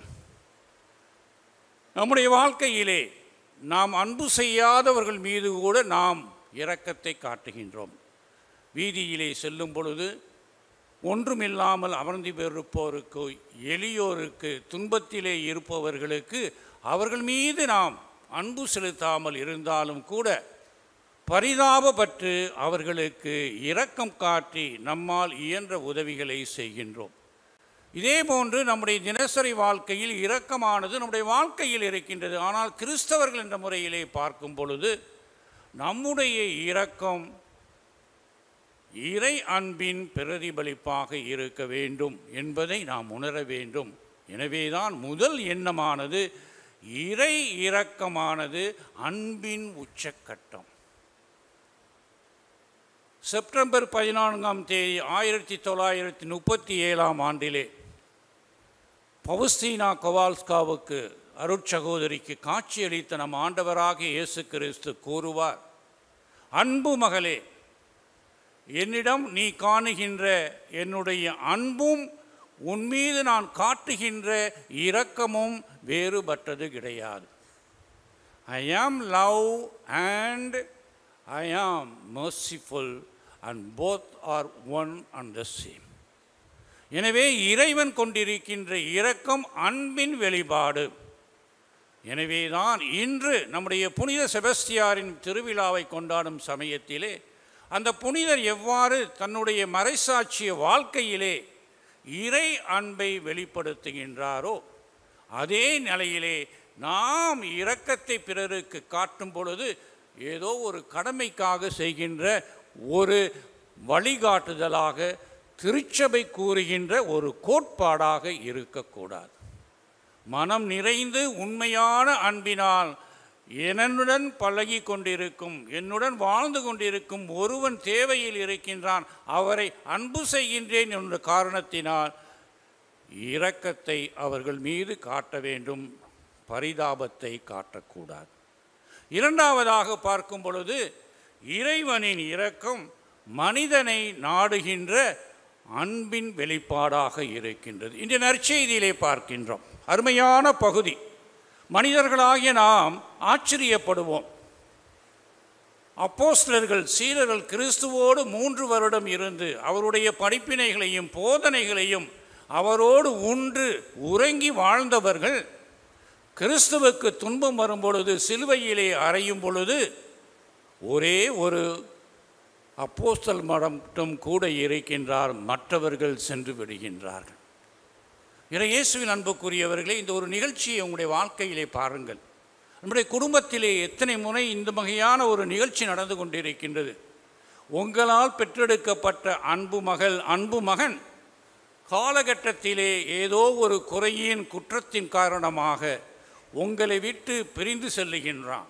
நம்முடைய வாழ்க்கையிலே நாம் அன்பு செய்யாதவர்கள் மீது கூட நாம் இரக்கத்தை காட்டுகின்றோம். வீதியிலே செல்லும் பொழுது ஒன்றுமில்லாமல் அமர்ந்து இருப்போருக்கு, எளியோருக்கு, துன்பத்திலே இருப்பவர்களுக்கு அவர்கள் மீது நாம் அன்பு செலுத்தாமல் இருந்தாலும் கூட பரிதாபப்பட்டு அவர்களுக்கு இரக்கம் காட்டி நம்மால் இயன்ற உதவிகளை செய்கின்றோம். இதேபோன்று நம்முடைய தினசரி வாழ்க்கையில் இரக்கமானது நம்முடைய வாழ்க்கையில் இருக்கின்றது. ஆனால் கிறிஸ்தவர்கள் என்ற முறையிலே பார்க்கும் பொழுது நம்முடைய இரக்கம் இறை அன்பின் பிரதிபலிப்பாக இருக்க வேண்டும் என்பதை நாம் உணர வேண்டும். எனவேதான் முதல் எண்ணமானது இறை இரக்கமானது அன்பின் உச்சக்கட்டம். செப்டம்பர் 14ஆம் தேதி 1937ஆம் ஆண்டிலே பவுஸ்தீனா கவால்ஸ்காவுக்கு அருட்சகோதரிக்கு காட்சியளித்த நம் ஆண்டவராகிய இயேசு கிறிஸ்து கூறுவார், அன்பு மகளே, என்னிடம் நீ காணுகின்ற என்னுடைய அன்பும் உன்மீது நான் காட்டுகின்ற இரக்கமும் வேறுபட்டது கிடையாது. I am love and I am merciful and both are one and the same. எனவே இறைவன் கொண்டிருக்கின்ற இரக்கம் அன்பின் வெளிப்பாடு. எனவேதான் இன்று நம்முடைய புனித செபஸ்தியாரின் திருவிழாவை கொண்டாடும் சமயத்திலே அந்த புனிதர் எவ்வாறு தன்னுடைய மறைசாட்சிய வாழ்க்கையிலே இறை அன்பை வெளிப்படுத்துகின்றாரோ அதே நிலையிலே நாம் இரக்கத்தை பிறருக்கு காட்டும் பொழுது ஏதோ ஒரு கடமைக்காக செய்கின்ற ஒரு வழிகாட்டுதலாக திருச்சபை கூறுகின்ற ஒரு கோட்பாடாக இருக்கக்கூடாது. மனம் நிறைந்து உண்மையான அன்பினால் என்னுடன் பழகி கொண்டிருக்கும், என்னுடன் வாழ்ந்து கொண்டிருக்கும் ஒருவன் தேவையில் இருக்கின்றான், அவரை அன்பு செய்கின்றேன் என்ற காரணத்தினால் இரக்கத்தை அவர்கள் மீது காட்ட வேண்டும், பரிதாபத்தை காட்டக்கூடாது. இரண்டாவதாக பார்க்கும் பொழுது இறைவனின் இரக்கம் மனிதனை நாடுகின்ற அன்பின் வெளிப்பாடாக இருக்கின்றது. இன்றைய நற்செய்தியிலே பார்க்கின்றோம் அருமையான பகுதி. மனிதர்களாகிய நாம் ஆச்சரியப்படுவோம். அப்போஸ்தலர்கள் சீடர்கள் கிறிஸ்துவோடு 3 வருடம் இருந்து அவருடைய படிப்பினைகளையும் போதனைகளையும் அவரோடு உண்டு உறங்கி வாழ்ந்தவர்கள் கிறிஸ்துவுக்கு துன்பம் வரும் பொழுது சிலுவையிலே அறையும் பொழுது ஒரே ஒரு அப்போஸ்தல் மட்டும் கூட இருக்கின்றார், மற்றவர்கள் சென்று விடுகின்றார்கள். இயேசுவின் அன்புக்குரியவர்களே, இந்த ஒரு நிகழ்ச்சியை உங்களுடைய வாழ்க்கையிலே பாருங்கள். நம்முடைய குடும்பத்திலே எத்தனை முறை இந்த வகையான ஒரு நிகழ்ச்சி நடந்து கொண்டிருக்கின்றது. உங்களால் பெற்றெடுக்கப்பட்ட அன்பு மகள் அன்பு மகன் காலகட்டத்திலே ஏதோ ஒரு குறையின் குற்றத்தின் காரணமாக உங்களை விட்டு பிரிந்து செல்லுகின்றான்,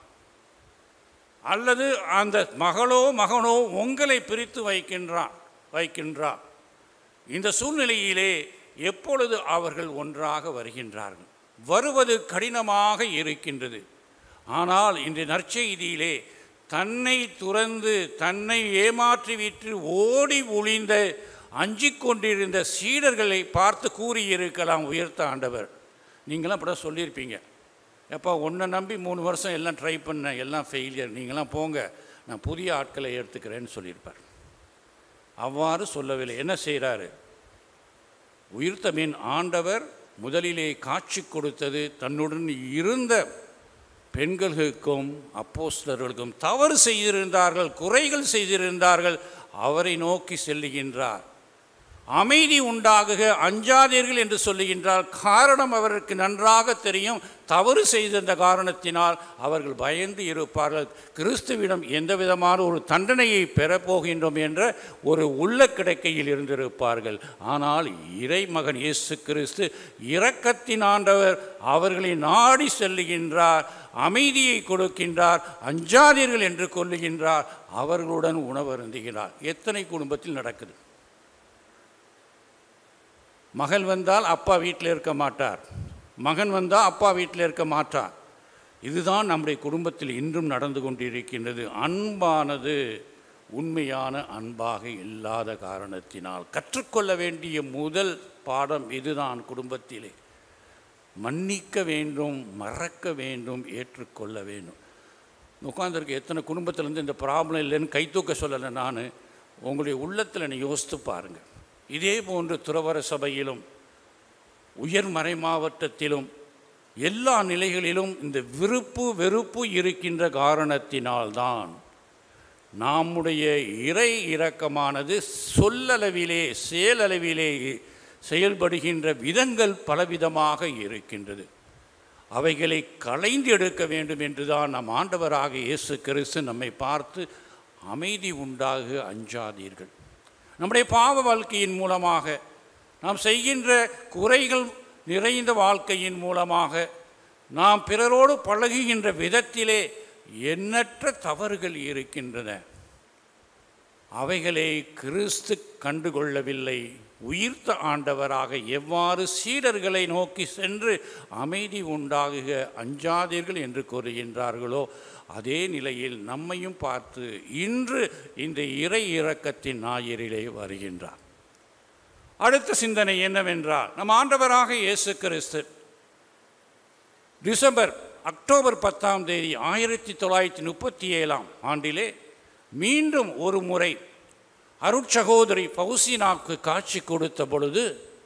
அல்லது அந்த மகளோ மகனோ உங்களை பிரித்து வைக்கின்றார். இந்த சூழ்நிலையிலே எப்பொழுது அவர்கள் ஒன்றாக வருகின்றார்கள்? வருவது கடினமாக இருக்கின்றது. ஆனால் இன்றைய நற்செய்தியிலே தன்னை துறந்து தன்னை ஏமாற்றிவிட்டு ஓடி ஒளிந்த அஞ்சிக் கொண்டிருந்த சீடர்களை பார்த்து கூறியிருக்கலாம் உயர்த்த ஆண்டவர். நீங்களாம் அப்படி சொல்லியிருப்பீங்க, எப்போ உன்னை நம்பி 3 வருஷம் எல்லாம் ட்ரை பண்ண, எல்லாம் ஃபெயிலியர், நீங்களாம் போங்க, நான் புதிய ஆட்களை எடுத்துக்கிறேன்னு சொல்லியிருப்பார். அவ்வாறு சொல்லவில்லை. என்ன செய்கிறாரு? உயிர்த்தமின் ஆண்டவர் முதலிலே காட்சி கொடுத்தது தன்னுடன் இருந்த பெண்களுக்கும் அப்போஸ்தலர்களுக்கும். தவறு செய்திருந்தார்கள், குறைகள் செய்திருந்தார்கள், அவரை நோக்கி செல்லுகின்றார். அமைதி உண்டாகுக, அஞ்சாதீர்கள் என்று சொல்லுகின்றார். காரணம் அவருக்கு நன்றாக தெரியும், தவறு செய்திருந்த காரணத்தினால் அவர்கள் பயந்து இருப்பார்கள், கிறிஸ்துவிடம் எந்த விதமான ஒரு தண்டனையை பெறப்போகின்றோம் என்ற ஒரு உள்ள கிடக்கையில் இருந்திருப்பார்கள். ஆனால் இறைமகன் இயேசு கிறிஸ்து இரக்கத்தின் ஆண்டவர் அவர்களை நாடி செல்லுகின்றார், அமைதியை கொடுக்கின்றார், அஞ்சாதீர்கள் என்று கொல்லுகின்றார், அவர்களுடன் உணவருந்துகிறார். எத்தனை குடும்பத்தில் நடக்குது? மகள் வந்தால் அப்பா வீட்டில் இருக்க மாட்டார், மகன் வந்தால் அப்பா வீட்டில் இருக்க மாட்டார். இதுதான் நம்முடைய குடும்பத்தில் இன்றும் நடந்து கொண்டிருக்கின்றது. அன்பானது உண்மையான அன்பாக இல்லாத காரணத்தினால் கற்றுக்கொள்ள வேண்டிய முதல் பாடம் இதுதான். குடும்பத்திலே மன்னிக்க வேண்டும், மறக்க வேண்டும், ஏற்றுக்கொள்ள வேண்டும். உட்கார்ந்துருக்கு எத்தனை குடும்பத்திலேருந்து இந்த ப்ராப்ளம் இல்லைன்னு கைத்தூக்க சொல்லலை நான். உங்களுடைய உள்ளத்தில் நீ யோசித்து பாருங்கள். இதே போன்று துறவர சபையிலும் உயர் மறை மாவட்டத்திலும் எல்லா நிலைகளிலும் இந்த விருப்பு வெறுப்பு இருக்கின்ற காரணத்தினால்தான் நம்முடைய இறை இரக்கமானது சொல்லளவிலே செயலளவிலே செயல்படுகின்ற விதங்கள் பலவிதமாக இருக்கின்றது. அவைகளை களைந்து எடுக்க வேண்டும் என்றுதான் நம் ஆண்டவராக இயேசு கிறிஸ்து நம்மை பார்த்து அமைதி உண்டாக அஞ்சாதீர்கள். நம்முடைய பாவ வாழ்க்கையின் மூலமாக நாம் செய்கின்ற குறைகள் நிறைந்த வாழ்க்கையின் மூலமாக நாம் பிறரோடு பழகுகின்ற விதத்திலே எண்ணற்ற தவறுகள் இருக்கின்றன. அவைகளை கிறிஸ்து கண்டுகொள்ளவில்லை, உயிர்த்த ஆண்டவராக எவ்வாறு சீடர்களை நோக்கி சென்று அமைதி உண்டாகுக, அஞ்சாதீர்கள் என்று கூறுகின்றார்களோ அதே நிலையில் நம்மையும் பார்த்து இன்று இந்த இறை இரக்கத்தின் ஞாயிறிலே வருகின்றார். அடுத்த சிந்தனை என்னவென்றால், நம் ஆண்டவராக இயேசு கிறிஸ்து அக்டோபர் 10ஆம் தேதி 1937ஆம் ஆண்டிலே மீண்டும் ஒரு முறை அருட்சகோதரி பவுசினாவுக்கு காட்சி கொடுத்த பொழுது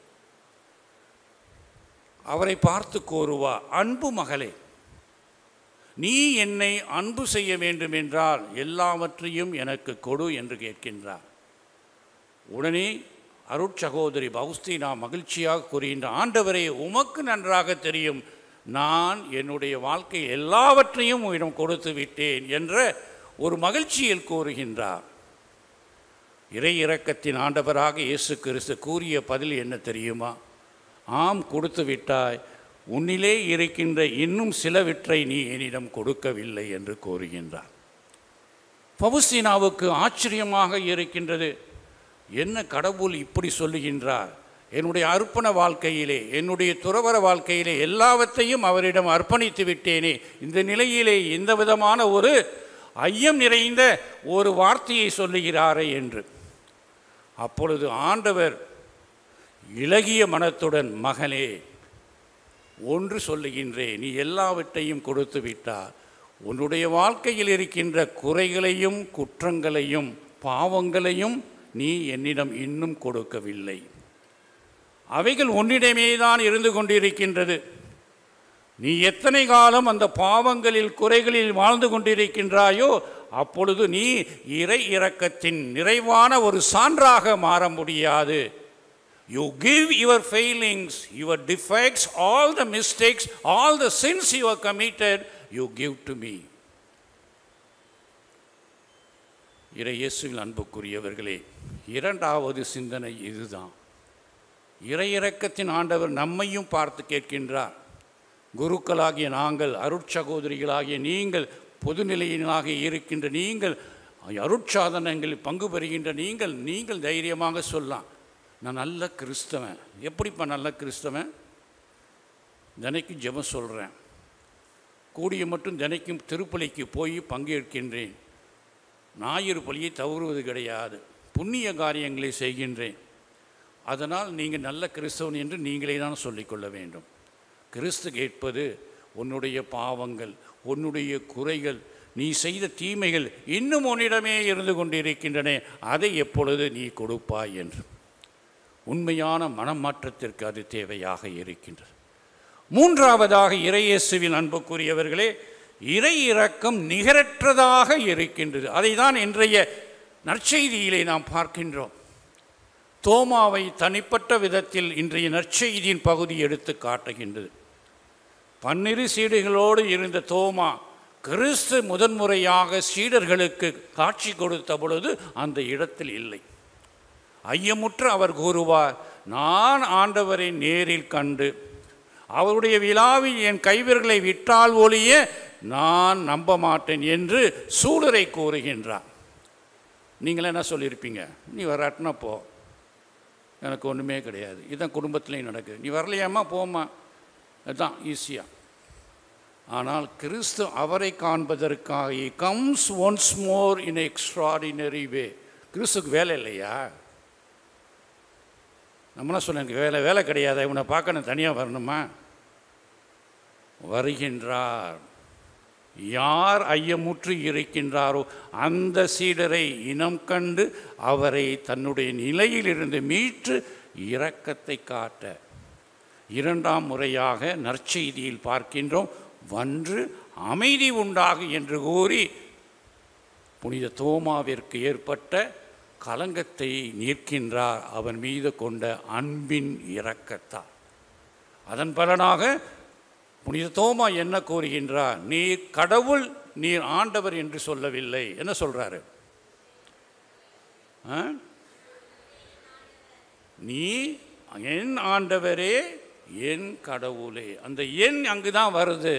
அவரை பார்த்து கூறுவார், அன்பு மகளே, நீ என்னை அன்பு செய்ய வேண்டும் என்றால் எல்லாவற்றையும் எனக்கு கொடு என்று கேட்கின்றார். உடனே அருட்சகோதரி பவுஸ்தீனா மகிழ்ச்சியாக கூறுகின்ற, ஆண்டவரே, உமக்கு நன்றாக தெரியும், நான் என்னுடைய வாழ்க்கை எல்லாவற்றையும் உன்னிடம் கொடுத்து விட்டேன் என்ற ஒரு மகிழ்ச்சியில் கூறுகின்றார். இறை இரக்கத்தின் ஆண்டவராக இயேசு கிறிஸ்து கூறிய பதில் என்ன தெரியுமா? ஆம், கொடுத்து விட்டாய், உன்னிலே இருக்கின்ற இன்னும் சிலவற்றை நீ என்னிடம் கொடுக்கவில்லை என்று கூறுகின்றார். பவுஸ்தீனாவுக்கு ஆச்சரியமாக இருக்கின்றது, என்ன கடவுள் இப்படி சொல்லுகின்றார்? என்னுடைய அர்ப்பண வாழ்க்கையிலே, என்னுடைய துறவற வாழ்க்கையிலே எல்லாவற்றையும் அவரிடம் அர்ப்பணித்து விட்டேனே, இந்த நிலையிலே எந்த விதமான ஒரு ஐயம் நிறைந்த ஒரு வார்த்தையை சொல்லுகிறாரே என்று. அப்பொழுது ஆண்டவர் இளகிய மனத்துடன், மகளே, ஒன்று சொல்லுகின்றேன், நீ எல்லாவற்றையும் கொடுத்து விட்டார், உன்னுடைய வாழ்க்கையில் இருக்கின்ற குறைகளையும் குற்றங்களையும் பாவங்களையும் நீ என்னிடம் இன்னும் கொடுக்கவில்லை. அவைகள் உன்னிடமே தான் இருந்து கொண்டிருக்கின்றது. நீ எத்தனை காலம் அந்த பாவங்களில் குறைகளில் வாழ்ந்து கொண்டிருக்கின்றாயோ அப்பொழுது நீ இறை இரக்கத்தின் நிறைவான ஒரு சான்றாக மாற முடியாது. You give your failings, your defects, all the mistakes, all the sins you have committed, you give to me. இறை இயேசுவில் அன்புக்குரியவர்களே, இரண்டாவது சிந்தனை இதுதான். இறை இரக்கத்தின் ஆண்டவர் நம்மையும் பார்த்து கேட்கின்றார். குருக்களாகிய நாங்கள், அருட்சகோதரிகளாகிய நீங்கள், பொதுநிலையினாக இருக்கின்ற நீங்கள், அருட்சாதனங்களில் பங்கு பெறுகின்ற நீங்கள் தைரியமாக சொல்லலாம், நான் நல்ல கிறிஸ்தவன். எப்படிப்பா நல்ல கிறிஸ்தவன்? தினைக்கும் ஜெபம் சொல்கிறேன், கூடிய மட்டும் தினைக்கும் திருப்பலிக்கு போய் பங்கேற்கின்றேன், ஞாயிறு பலியை தவறுவது கிடையாது, புண்ணிய காரியங்களை செய்கின்றேன், அதனால் நீங்கள் நல்ல கிறிஸ்தவன் என்று நீங்களே தான் சொல்லிக்கொள்ள வேண்டும். கிறிஸ்து கேட்பது உன்னுடைய பாவங்கள், உன்னுடைய குறைகள், நீ செய்த தீமைகள் இன்னும் உன்னிடமே இருந்து கொண்டிருக்கின்றன, அதை எப்பொழுது நீ கொடுப்பாய் என்று. உண்மையான மனமாற்றத்திற்கு அது தேவையாக இருக்கின்றது. மூன்றாவதாக இறை இயேசுவின் அன்புக்குரியவர்களே, இறை இரக்கம் நிகரற்றதாக இருக்கின்றது. அதை தான் இன்றைய நற்செய்தியிலே நாம் பார்க்கின்றோம். தோமாவை தனிப்பட்ட விதத்தில் இன்றைய நற்செய்தியின் பகுதி எடுத்து காட்டுகின்றது. 12 சீடர்களோடு இருந்த தோமா கிறிஸ்து முதன்முறையாக சீடர்களுக்கு காட்சி கொடுத்த பொழுது அந்த இடத்தில் இல்லை. ஐயமுற்று அவர் கூறுவார், நான் ஆண்டவரை நேரில் கண்டு அவருடைய விழாவில் என் கைவிரல்களை விட்டால் ஒழிய நான் நம்ப மாட்டேன் என்று சூழரை கூறுகின்றார். நீங்கள் என்ன சொல்லியிருப்பீங்க? நீ வராட்டினா போ, எனக்கு ஒன்றுமே கிடையாது, இதுதான் குடும்பத்துலேயும் நடக்குது, நீ வரலையாம்மா போம்மா, அதுதான் ஈஸியாக. ஆனால் கிறிஸ்து அவரை காண்பதற்காக comes once more in extraordinary way. கிறிஸ்துக்கு வேலை இல்லையா? நம்மளாம் சொல்ல எனக்கு வேலை கிடையாது, இவனை பார்க்க தனியாக வரணுமா? வருகின்றார். யார் ஐயமுற்று இருக்கின்றாரோ அந்த சீடரை இனம் கண்டு அவரை தன்னுடைய நிலையிலிருந்து மீட்டு இரக்கத்தை காட்ட இரண்டாம் முறையாக நற்செய்தியில் பார்க்கின்றோம். வன்று அமைதி உண்டாகு என்று கூறி புனித தோமாவிற்கு ஏற்பட்ட கலங்கத்தை நீக்கின்றார் அவன் மீது கொண்ட அன்பின் இரக்கத்தால். அதன் பலனாக புனித தோமா என்ன கூறுகின்றார்? நீர் கடவுள், நீர் ஆண்டவர் என்று சொல்லவில்லை. என்ன சொல்றாரு? நீ என் ஆண்டவரே, என் கடவுளே. அந்த எண் அங்குதான் வருது.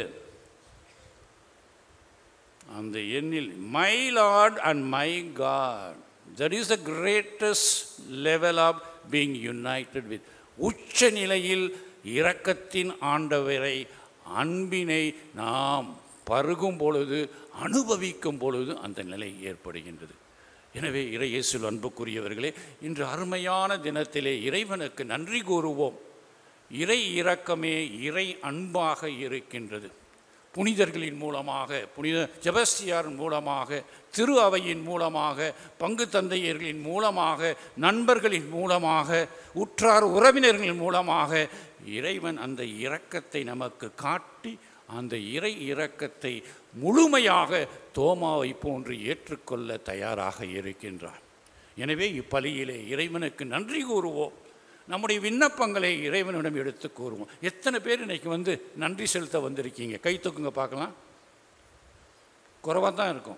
அந்த எண்ணில் my lord and my God, that is the greatest level of being united with. உச்ச நிலையில் இரக்கத்தின் ஆண்டவரை அன்பினை நாம் பருகும் பொழுது, அனுபவிக்கும் பொழுது அந்த நிலை ஏற்படுகின்றது. எனவே இறையேசுவில் அன்புக்குரியவர்களே, இன்று அருமையான தினத்திலே இறைவனுக்கு நன்றி கூறுவோம். இறை இரக்கமே இறை அன்பாக இருக்கின்றது. புனிதர்களின் மூலமாக, புனித செபஸ்தியார் மூலமாக, திரு அவையின் மூலமாக, பங்கு தந்தையர்களின் மூலமாக, நண்பர்களின் மூலமாக, உற்றார் உறவினர்களின் மூலமாக இறைவன் அந்த இரக்கத்தை நமக்கு காட்டி அந்த இறை இரக்கத்தை முழுமையாக தோமாவை போன்று ஏற்றுக்கொள்ள தயாராக இருக்கின்றார். எனவே இப்பலியிலே இறைவனுக்கு நன்றி கூறுவோம். நம்முடைய விண்ணப்பங்களை இறைவனிடம் எடுத்து கூறுவோம். எத்தனை பேர் இன்றைக்கி நன்றி செலுத்த வந்திருக்கீங்க? கை தூக்குங்க பார்க்கலாம். குறைவாக தான் இருக்கும்.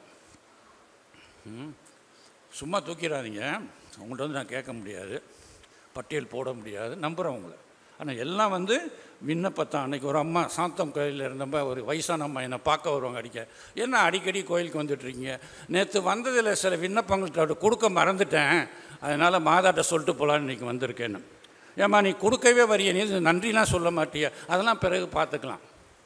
சும்மா தூக்கிடாதீங்க. அவங்கள்ட்ட நான் கேட்க முடியாது, பட்டியல் போட முடியாது, நம்புகிறேன் உங்களை. ஆனால் எல்லாம் விண்ணப்பத்தான். அன்றைக்கி ஒரு அம்மா சாந்தம் கோயிலில் இருந்தப்போ ஒரு வயசான அம்மா என்னை பார்க்க வருவாங்க அடிக்க. என்ன அடிக்கடி கோயிலுக்கு வந்துட்டுருக்கீங்க? நேற்று வந்ததில் சில விண்ணப்பங்கள்ட்ட கொடுக்க மறந்துட்டேன், அதனால் மாதாட்ட சொல்லிட்டு போகலான்னு இன்றைக்கி வந்திருக்கேன்னு. ஏம்மா நீ கொடுக்கவே வரிய, நீ நன்றிலாம் சொல்ல மாட்டியா? அதெல்லாம் பிறகு பார்த்துக்கலாம்.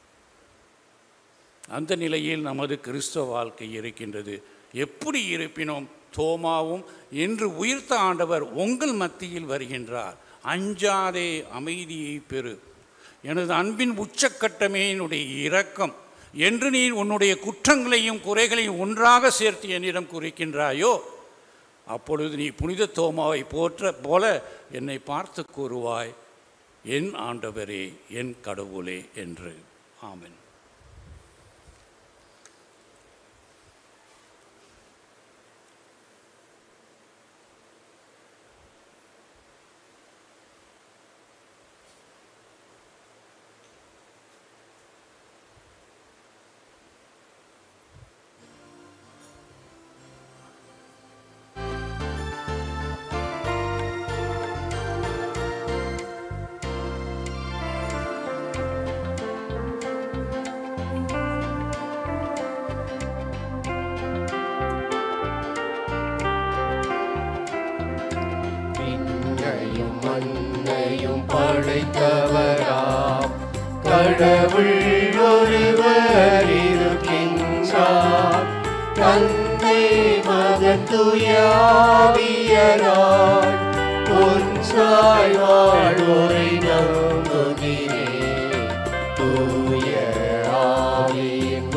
அந்த நிலையில் நமது கிறிஸ்தவ வாழ்க்கை இருக்கின்றது. எப்படி இருப்பினோம், தோமாவும் இன்று உயிர்த்த ஆண்டவர் உங்கள் மத்தியில் வருகின்றார். அஞ்சாதே, அமைதியை பெறு. எனது அன்பின் உச்சக்கட்டமே என்னுடைய இரக்கம் என்று நீ உன்னுடைய குற்றங்களையும் குறைகளையும் ஒன்றாக சேர்த்து என்னிடம் குறிக்கின்றாயோ, அப்பொழுது நீ புனித தோமாவை போல என்னை பார்த்து கூறுவாய், என் ஆண்டவரே, என் கடவுளே என்று. ஆமென். மண்ணையும் படைத்தவராம் கடவுள் ஒருவர் இருக்கின்றார். தந்தை மகன் தூய ஆவியராய் ஒன்றாய் வாழ்வோரை நம்புகிறேன். தூய ஆவியின்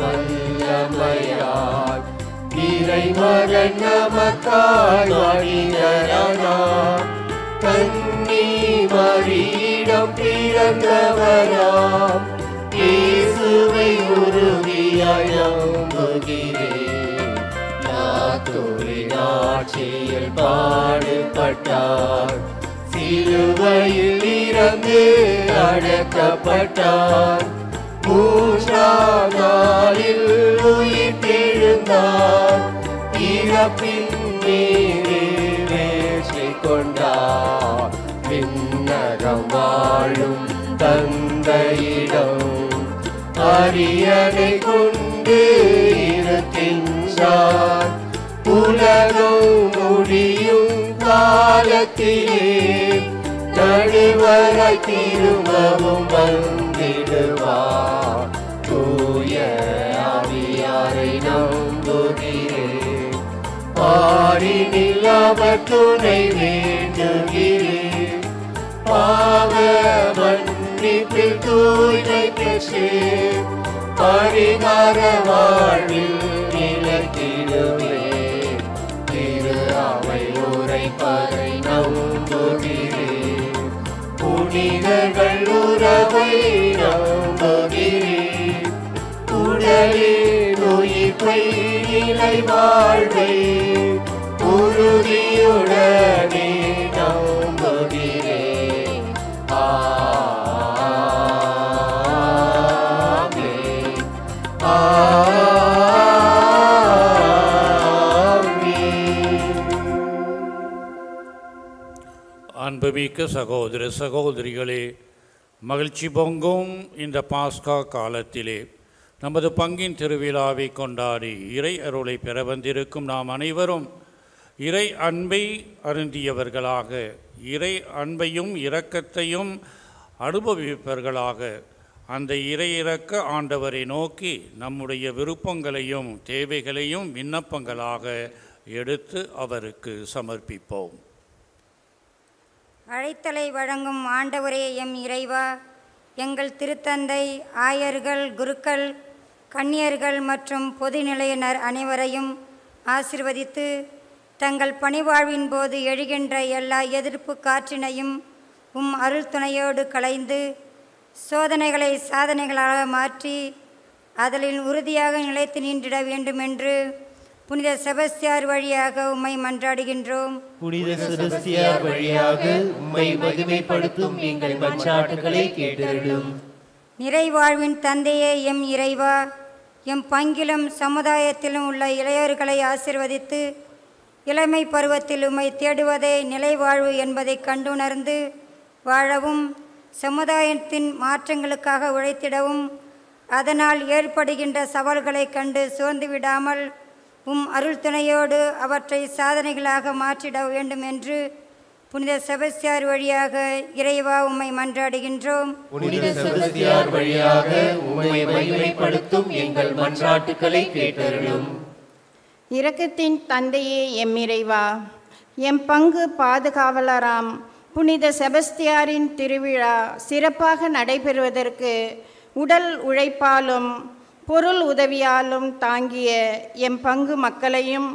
வல்லமையால் இறைமகன் நமக்காய் மனிதரானார். கன்னி மரியிடம் பிறந்தவராம் இயேசுவை உறுதியாய் நம்புகிறேன். நாத்தோரின் ஆட்சியில் பாடுபட்டார், சிலுவையில் இறந்து அடக்கப்பட்டார். மூன்றாம் நாளில் உயிர்த்தெழுந்தார். இறப்பின் மீது வெற்றி கொண்டார். விண்ணகம் வாழும் தந்தையிடம் அரியணை கொண்டு இருக்கின்றார். உலகம் முடியும் காலத்திலே நடுவராய் திரும்பவும் வந்திடுவார். தூய ஆவியாரை நம்புகிறேன். பாரினில் அவர் துணை வேண்டுகிறேன். பாவ மன்னிப்பில் தூய்மை பெற்றேன். பரிகார வாழ்வில் நிலைத்திடுவேன். திரு அவை உரைப்பதை நம்புகிறேன். புனிதர்கள் உறவை நம்புகிறேன். உடலின் உயிர்ப்பை நிலை வாழ்வை உறுதியுடனே நம்புகிறேன். ஆமென். அன்புமிக்க சகோதர சகோதரிகளே, மகிழ்ச்சி பொங்கும் இந்த பாஸ்கா காலத்திலே நமது பங்கின் திருவிழாவை கொண்டாடி இறை அருளை பெற வந்திருக்கும் நாம் அனைவரும் இறை அன்பை அருந்தியவர்களாக, இறை அன்பையும் இரக்கத்தையும் அனுபவிப்பவர்களாக அந்த இறை இரக்க ஆண்டவரை நோக்கி நம்முடைய விருப்பங்களையும் தேவைகளையும் விண்ணப்பங்களாக எடுத்து அவருக்கு சமர்ப்பிப்போம். அழைத்தலை வழங்கும் ஆண்டவரே எம் இறைவா, எங்கள் திருத்தந்தை, ஆயர்கள், குருக்கள், கன்னியர்கள் மற்றும் பொதுநிலையினர் அனைவரையும் ஆசிர்வதித்து தங்கள் பணிவாழ்வின் போது எழுகின்ற எல்லா எதிர்ப்பு காற்றினையும் உம் அருள் துணையோடு களைந்து சோதனைகளை சாதனைகளாக மாற்றி அதலில் உறுதியாக நிலைத்து நின்றிட வேண்டுமென்று புனித செபஸ்தியார் வழியாக உம்மை மன்றாடுகின்றோம். புனித செபஸ்தியார் வழியாக உம்மை மகிமைப்படுத்தும் எங்கள் மன்றாட்டுகளை கேட்டருளும். நிறைவாழ்வின் தந்தையே எம் இறைவா, எம் பங்கிலும் சமுதாயத்திலும் உள்ள இளையோர்களை ஆசிர்வதித்து இளமை பருவத்தில் உம்மை தேடுவதே நிலைவாழ்வு என்பதை கண்டுணர்ந்து வாழவும், சமுதாயத்தின் மாற்றங்களுக்காக உழைத்திடவும், அதனால் ஏற்படுகின்ற சவால்களைக் கண்டு சோர்ந்து விடாமல் உம் அருள் துணையோடு அவற்றை சாதனைகளாக மாற்றிட வேண்டும் என்று புனித செபஸ்தியார் வழியாக இறைவா உம்மை மன்றாடுகின்றோம். புனித செபஸ்தியார் வழியாக உம்மை மகிமைப்படுத்தும் எங்கள் மன்றாட்டுகளை கேட்டருளும். இரக்கத்தின் தந்தையே எம் இறைவா, எம் பங்கு பாதுகாவலராம் புனித செபஸ்தியாரின் திருவிழா சிறப்பாக நடைபெறுவதற்கு உடல் உழைப்பாலும் பொருள் உதவியாலும் தாங்கிய எம் பங்கு மக்களையும்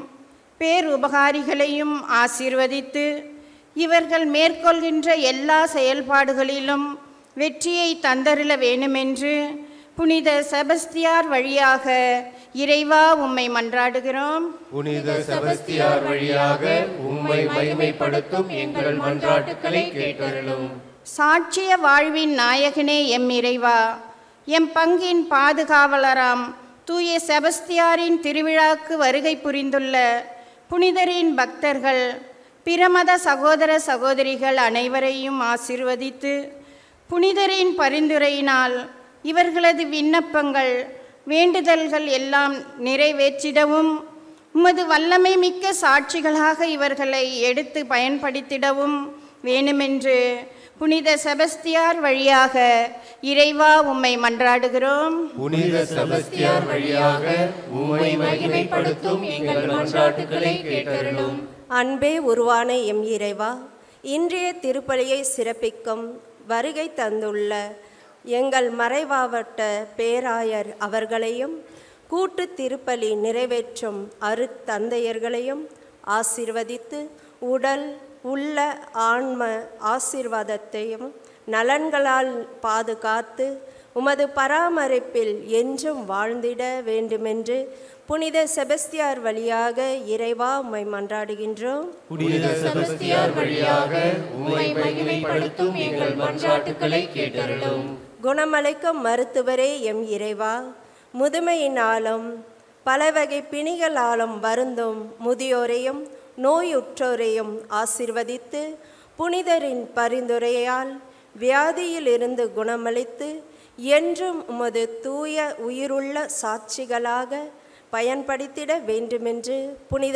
பேருபகாரிகளையும் ஆசீர்வதித்து இவர்கள் மேற்கொள்கின்ற எல்லா செயல்பாடுகளிலும் வெற்றியை தந்தருள வேண்டுமென்று புனித செபஸ்தியார் வழியாக இறைவா உம்மை மன்றாடுகிறோம். புனித செபஸ்தியார் வழியாக உம்மை மகிமைப்படுத்தும் எங்கள் மன்றாட்டுகளை கேட்டருளும். சாட்சிய வாழ்வின் நாயகனே எம் இறைவா, எம் பங்கின் பாதுகாவலராம் தூய செபஸ்தியாரின் திருவிழாக்கு வருகை புரிந்துள்ள புனிதரின் பக்தர்கள், பிரமத சகோதர சகோதரிகள் அனைவரையும் ஆசீர்வதித்து புனிதரின் பரிந்துரையினால் இவர்களது விண்ணப்பங்கள் வேண்டுதல்கள் எல்லாம் நிறைவேற்றிடவும், உமது வல்லமை மிக்க சாட்சிகளாக இவர்களை எடுத்து பயன்படுத்திடவும் வேண்டுமென்று புனித செபஸ்தியார் வழியாக இறைவா உம்மை மன்றாடுகிறோம். புனித செபஸ்தியார் வழியாக உம்மை மகிமைப்படுத்தும் எங்கள் மன்றாட்டுகளை கேட்டருளும். அன்பே உருவான எம் இறைவா, இன்றைய திருப்பலியை சிறப்பிக்கும் வருகை தந்துள்ள எங்கள் மறைமாவட்ட பேராயர் அவர்களையும் கூட்டு திருப்பலி நிறைவேற்றும் அருட்தந்தையர்களையும் ஆசீர்வதித்து உடல் உள்ள ஆன்ம ஆசீர்வாதத்தையும் நலன்களால் பாதுகாத்து உமது பராமரிப்பில் என்றும் வாழ்ந்திட வேண்டுமென்று புனித செபஸ்தியார் வழியாக இறைவா உம்மை மன்றாடுகின்றோம். புனித செபஸ்தியார் வழியாக உம்மை மகிமைப்படுத்தும் எங்கள் மன்றாட்டுகளை கேட்டருளும். குணமளிக்கும் மருத்துவரே எம் இறைவா, முதுமையினாலும் பல வகை பிணிகளாலும் வருந்தும் முதியோரையும் நோயுற்றோரையும் ஆசீர்வதித்து புனிதரின் பரிந்துரையால் வியாதியிலிருந்து குணமளித்து என்றும் உமது தூய உயிருள்ள சாட்சிகளாக பயன்படுத்திட வேண்டுமென்று புனித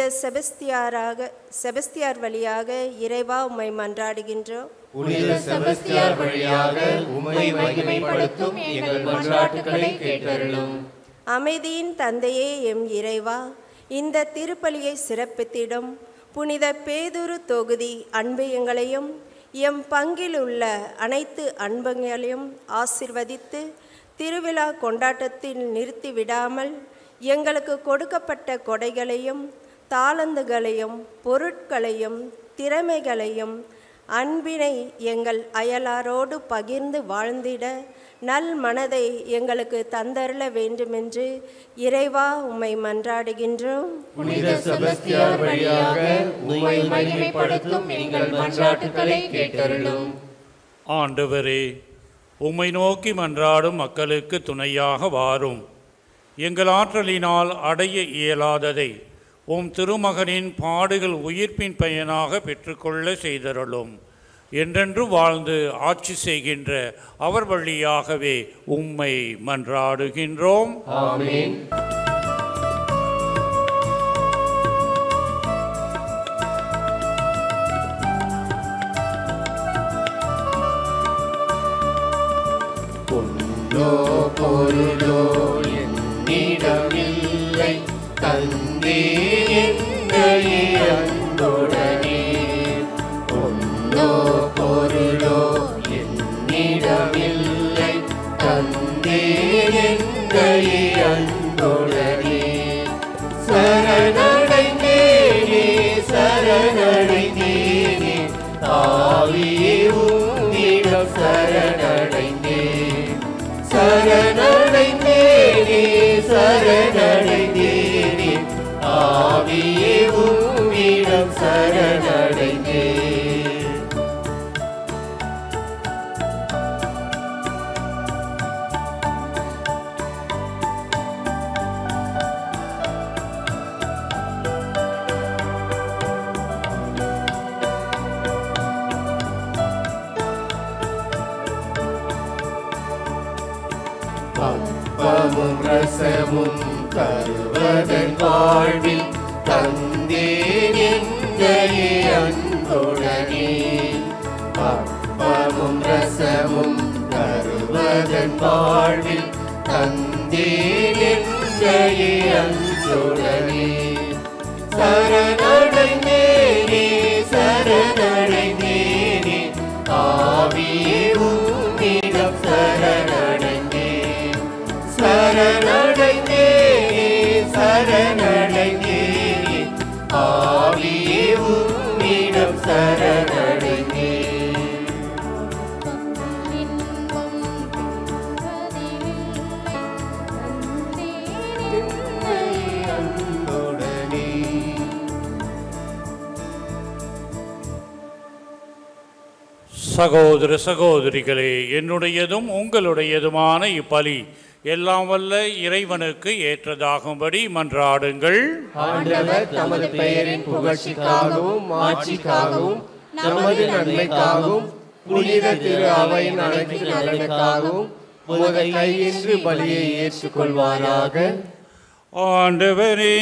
செபஸ்தியார் வழியாக இறைவா உம்மை மன்றாடுகின்றோம். புனித செபஸ்தியார் வழியாக உம்மை மகிமைப்படுத்தும் எங்கள் மன்றாட்டுகளை கேட்டருளும். அமைதியின் தந்தையே எம் இறைவா, இந்த திருப்பலியை சிறப்பித்திடும் புனித பேதுரு தொகுதி அன்பையங்களையும் எம் பங்கில் உள்ள அனைத்து அன்பங்களையும் ஆசிர்வதித்து திருவிழா கொண்டாட்டத்தில் நிறுத்திவிடாமல் எங்களுக்கு கொடுக்கப்பட்ட கொடைகளையும் தாளந்துகளையும் பொருட்களையும் திறமைகளையும் அன்பினை எங்கள் அயலாரோடு பகிர்ந்து வாழ்ந்திட நல் மனதை எங்களுக்கு தந்தருள வேண்டுமென்று இறைவா உம்மை மன்றாடுகின்றோம். புனித செபஸ்தியார் வழியாக உம்மை மகிமைப்படுத்தும் எங்கள் மன்றாட்டுகளை கேட்டருளும். ஆண்டவரே, உம்மை நோக்கி மன்றாடும் மக்களுக்கு துணையாக வாரும். எங்கள் ஆற்றலினால் அடைய இயலாததை உம் திருமகனின் பாடுகள் உயிர்ப்பின் பயனாக பெற்றுக்கொள்ள செய்தருளும். என்றென்று வாழ்ந்து ஆட்சி செய்கின்ற அவர் வழியாகவே உம்மை மன்றாடுகின்றோம். ஆமென். என்னிடமில்லை தந்தேன் என்னையே அன்புடனே. பொன்னோ பொருளோ என்னிடமில்லை தந்தேன் என்னையே அன்புடனே. சரணடைந்தேனே சரணடைந்தேனே ஆவியே உம்மிடம் சரணடைந்தேன். சரணடைந்தேனே சரணடைந்தேனே ஆவியே உம்மிடம் சரணடைந்தேன். அப்பமும் ரசமும் தருவதன் வாழ்வில் தந்தேன் என்னையே அன்புடனே. அப்பமும் ரசமும் தருவதன் வாழ்வில் தந்தேன் என்னையே அன்புடனே. சரணடைந்தேனே சரணடைந்தேனே ஆவியே உம்மிடம் சரணடைந்தேன். சரணடைந்தேனே சரணடைந்தேனே ஆவியே உம்மிடம் சரணடைந்தேன். அன்புடனே. சகோதர சகோதரிகளே, என்னுடையதும் உங்களுடையதுமான இப்பலி எல்லாம் வல்ல இறைவனுக்கு ஏற்றதாகும்படி மன்றாடுங்கள். ஆண்டவர் தமது பெயரின் புகழ்ச்சிக்காகவும் மாட்சிக்காகவும் நமது நன்மைக்காகவும் புனித திரு அவையின் அனைத்து நலனுக்காகவும் உமது கையின்று பலியை ஏற்றுக்கொள்வாராக. ஆண்டவரே,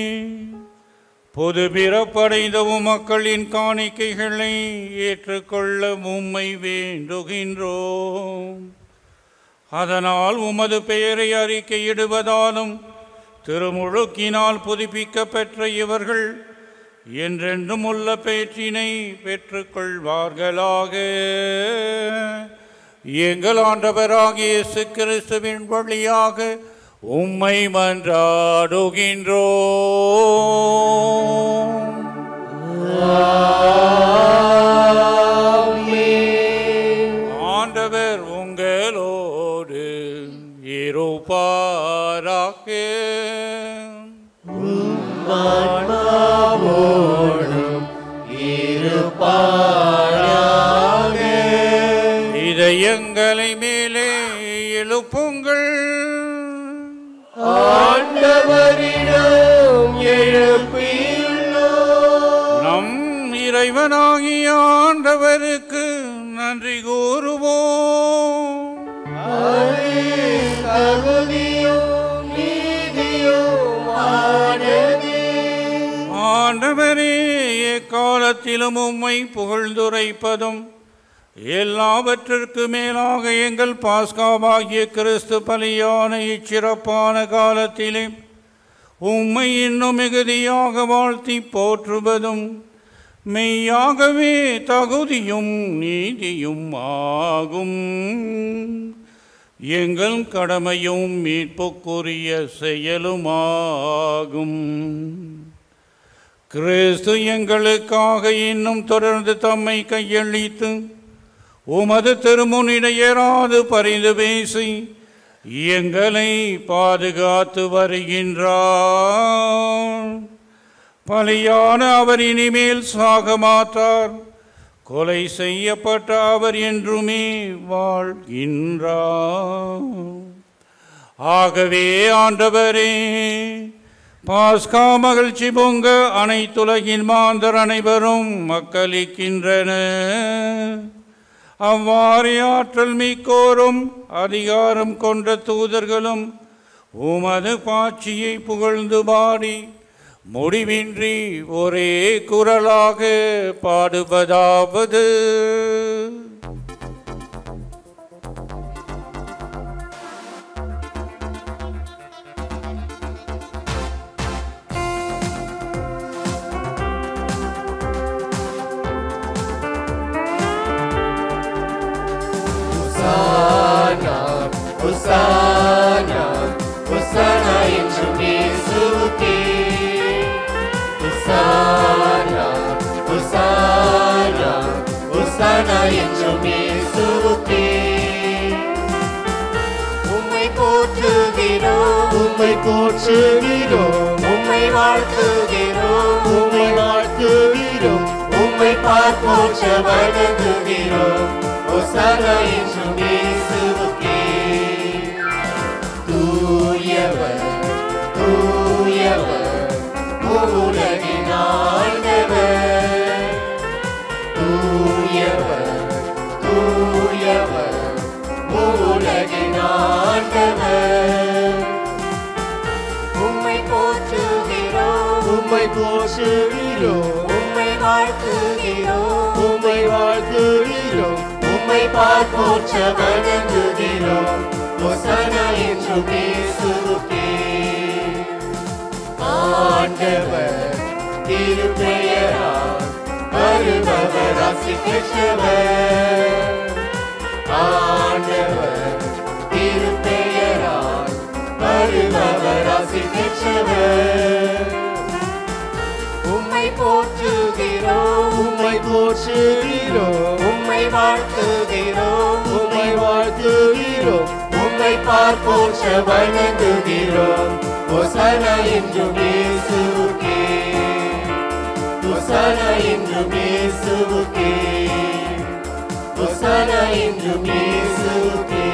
பொது பிறப்படைந்த மக்களின் காணிக்கைகளை ஏற்றுக்கொள்ள உம்மை வேண்டுகின்றோம். அதனால் உமது பெயரை அறிக்கையிடுவதாலும் திருமுழுக்கினால் புதுப்பிக்க பெற்ற இவர்கள் என்றென்றும் உள்ள பேற்றினை பெற்றுக்கொள்வார்களாக. எங்கள் ஆண்டவராகிய இயேசு கிறிஸ்துவின் வழியாக உம்மை மன்றாடுகின்றோம். ஆண்டவர் உங்களோடு இருப்பாராக. ஆன்மாவோடும் இருப்பாராக. இதயங்களை மேலே எழுப்புங்கள். ஆண்டவரிடம் எழுப்பியுள்ளோம். நம் இறைவனாகிய ஆண்டவருக்கு நன்றி கூறுவோம். அது தகுதியும் நீதியுமானதே. ஆண்டவரே, எக்காலத்திலும் உம்மை புகழ்ந்துரைப்பதும் எல்லாவற்றிற்கு மேலாக எங்கள் பாஸ்காவாகிய கிறிஸ்து பலியான இச்சிறப்பான காலத்திலே உம்மை இன்னும் மிகுதியாக வாழ்த்தி போற்றுவதும் மெய்யாகவே தகுதியும் நீதியும் ஆகும். எங்கள் கடமையும் மீட்புக்குரிய செயலுமாகும். கிறிஸ்து எங்களுக்காக இன்னும் தொடர்ந்து தம்மை கையளித்து உமது திருமுனிடையராது பரிந்து பேசி எங்களை பாதுகாத்து வருகின்றார். பலியான அவர் இனிமேல் சாக மாட்டார். கொலை செய்யப்பட்ட அவர் என்றுமே வாழ்கின்றார். ஆகவே ஆண்டவரே, பாஸ்கா மகிழ்ச்சி பொங்க அனைத்துலகின் மாந்தர் அனைவரும் மக்களிக்கின்றனர். அவ்வாறு ஆற்றல் மிக்கோரும் அதிகாரம் கொண்ட தூதர்களும் உமது பாட்சியை புகழ்ந்து பாடி முடிவின்றி ஒரே குரலாக பாடுவதாவது: போற்றுகிறோம் உம்மை போற்றுகிறோம் உம்மை வாழ்த்துகிறோம் உம்மை வாழ்த்துகிறோம் உம்மை பார்ப்போற்ற வணங்குகிறோம் ஓசானா என்றும் இயேசுவுக்கே தூயவர் தூயவர் உலகின் ஆண்டவர் தூயவர் தூயவர் உலகின் ஆண்டவர் உம்மை போற்றுகிறோம் உம்மை போற்றுகிறோம் உம்மை வாழ்த்துகிறோம் உம்மை வாழ்த்துகிறோம் உம்மை பார்ப்போற்ற வணங்குகிறோம் ஓசானா என்றும் இயேசுவுக்கே ஆண்டவர் திருப்பெயரால் வருபவர் ஆசி பெற்றவர் ஆண்டவர் திருப்பெயரால் வருபவர் ஆசி பெற்றவர் உம்மை போற்றுகிறோம் உம்மை போற்றுகிறோம் உம்மை வாழ்த்துகிறோம் உம்மை வாழ்த்துகிறோம் உம்மை பார்ப்போற்ற வணங்குகிறோம் ஓசானா என்றும் இயேசுவுக்கே ஓசானா என்றும் இயேசுவுக்கே ஓசானா என்றும் இயேசுவுக்கே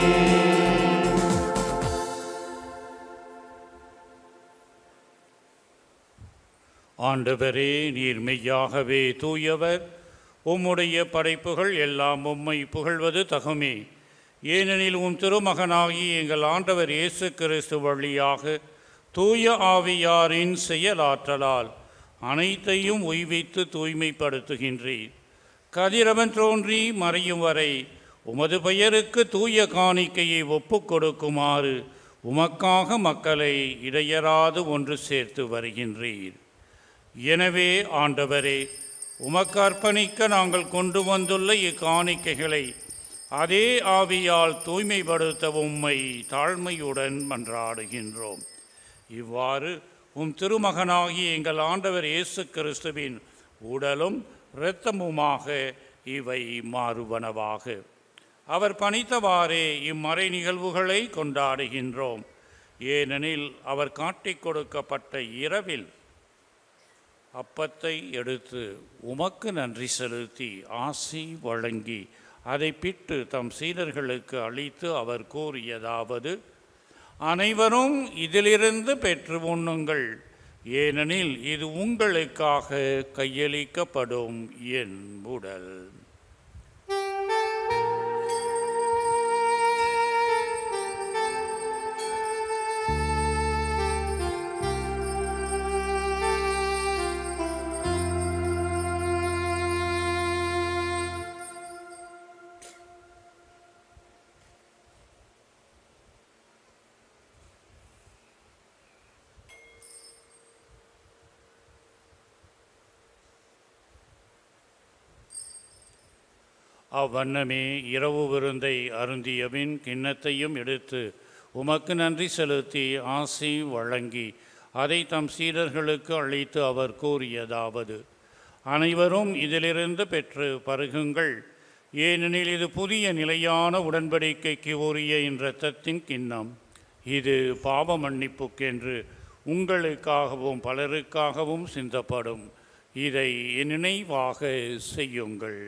ஆண்டவரே, நீர் மெய்யாகவே தூயவர். உம்முடைய படைப்புகள் எல்லாம் உம்மை புகழ்வது தகுமே. ஏனெனில் உம் திருமகனாகி எங்கள் ஆண்டவர் இயேசு கிறிஸ்து வழியாக தூய ஆவியாரின் செயலாற்றலால் அனைத்தையும் உய்வித்து தூய்மைப்படுத்துகின்றீர். கதிரவன் தோன்றி மறையும் வரை உமது பெயருக்கு தூய காணிக்கையை ஒப்புக் கொடுக்குமாறு உமக்காக மக்களை இடையராது ஒன்று சேர்த்து வருகின்றீர். எனவே ஆண்டவரே, உமக்கு அர்ப்பணிக்க நாங்கள் கொண்டு வந்துள்ள இக்காணிக்கைகளை அதே ஆவியால் தூய்மைப்படுத்த உம்மை தாழ்மையுடன் மன்றாடுகின்றோம். இவ்வாறு உம் திருமகனாகிய எங்கள் ஆண்டவர் இயேசு கிறிஸ்துவின் உடலும் இரத்தமுமாக இவை மாறுவனவாக. அவர் பணித்தவாறே இம்மறை நிகழ்வுகளை கொண்டாடுகின்றோம். ஏனெனில் அவர் காட்டிக் கொடுக்கப்பட்ட இரவில் அப்பத்தை எடுத்து உமக்கு நன்றி செலுத்தி ஆசி வழங்கி அதை பிட்டு தம் சீடர்களுக்கு அளித்து அவர் கூறியதாவது: அனைவரும் இதிலிருந்து பெற்று உண்ணுங்கள், ஏனெனில் இது உங்களுக்காக கையளிக்கப்படும் என் உடல். அவ்வண்ணமே இரவு விருந்தை அருந்தியபின் கிண்ணத்தையும் எடுத்து உமக்கு நன்றி செலுத்தி ஆசி வழங்கி அதை தம் சீடர்களுக்கு அளித்து அவர் கூறியதாவது: அனைவரும் இதிலிருந்து பெற்று பருகுங்கள், ஏனெனில் இது புதிய நிலையான உடன்படிக்கைக்கு உரிய இரத்தத்தின் கிண்ணம். இது பாவ மன்னிப்புக்கென்று உங்களுக்காகவும் பலருக்காகவும் சிந்தப்படும். இதை என் நினைவாக செய்யுங்கள்.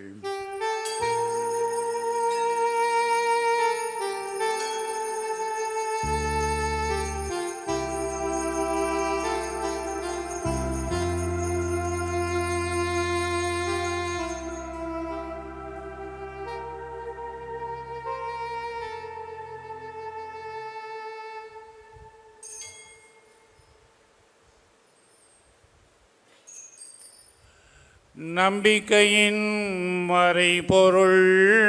நம்பிக்கையின் மறைபொருள்.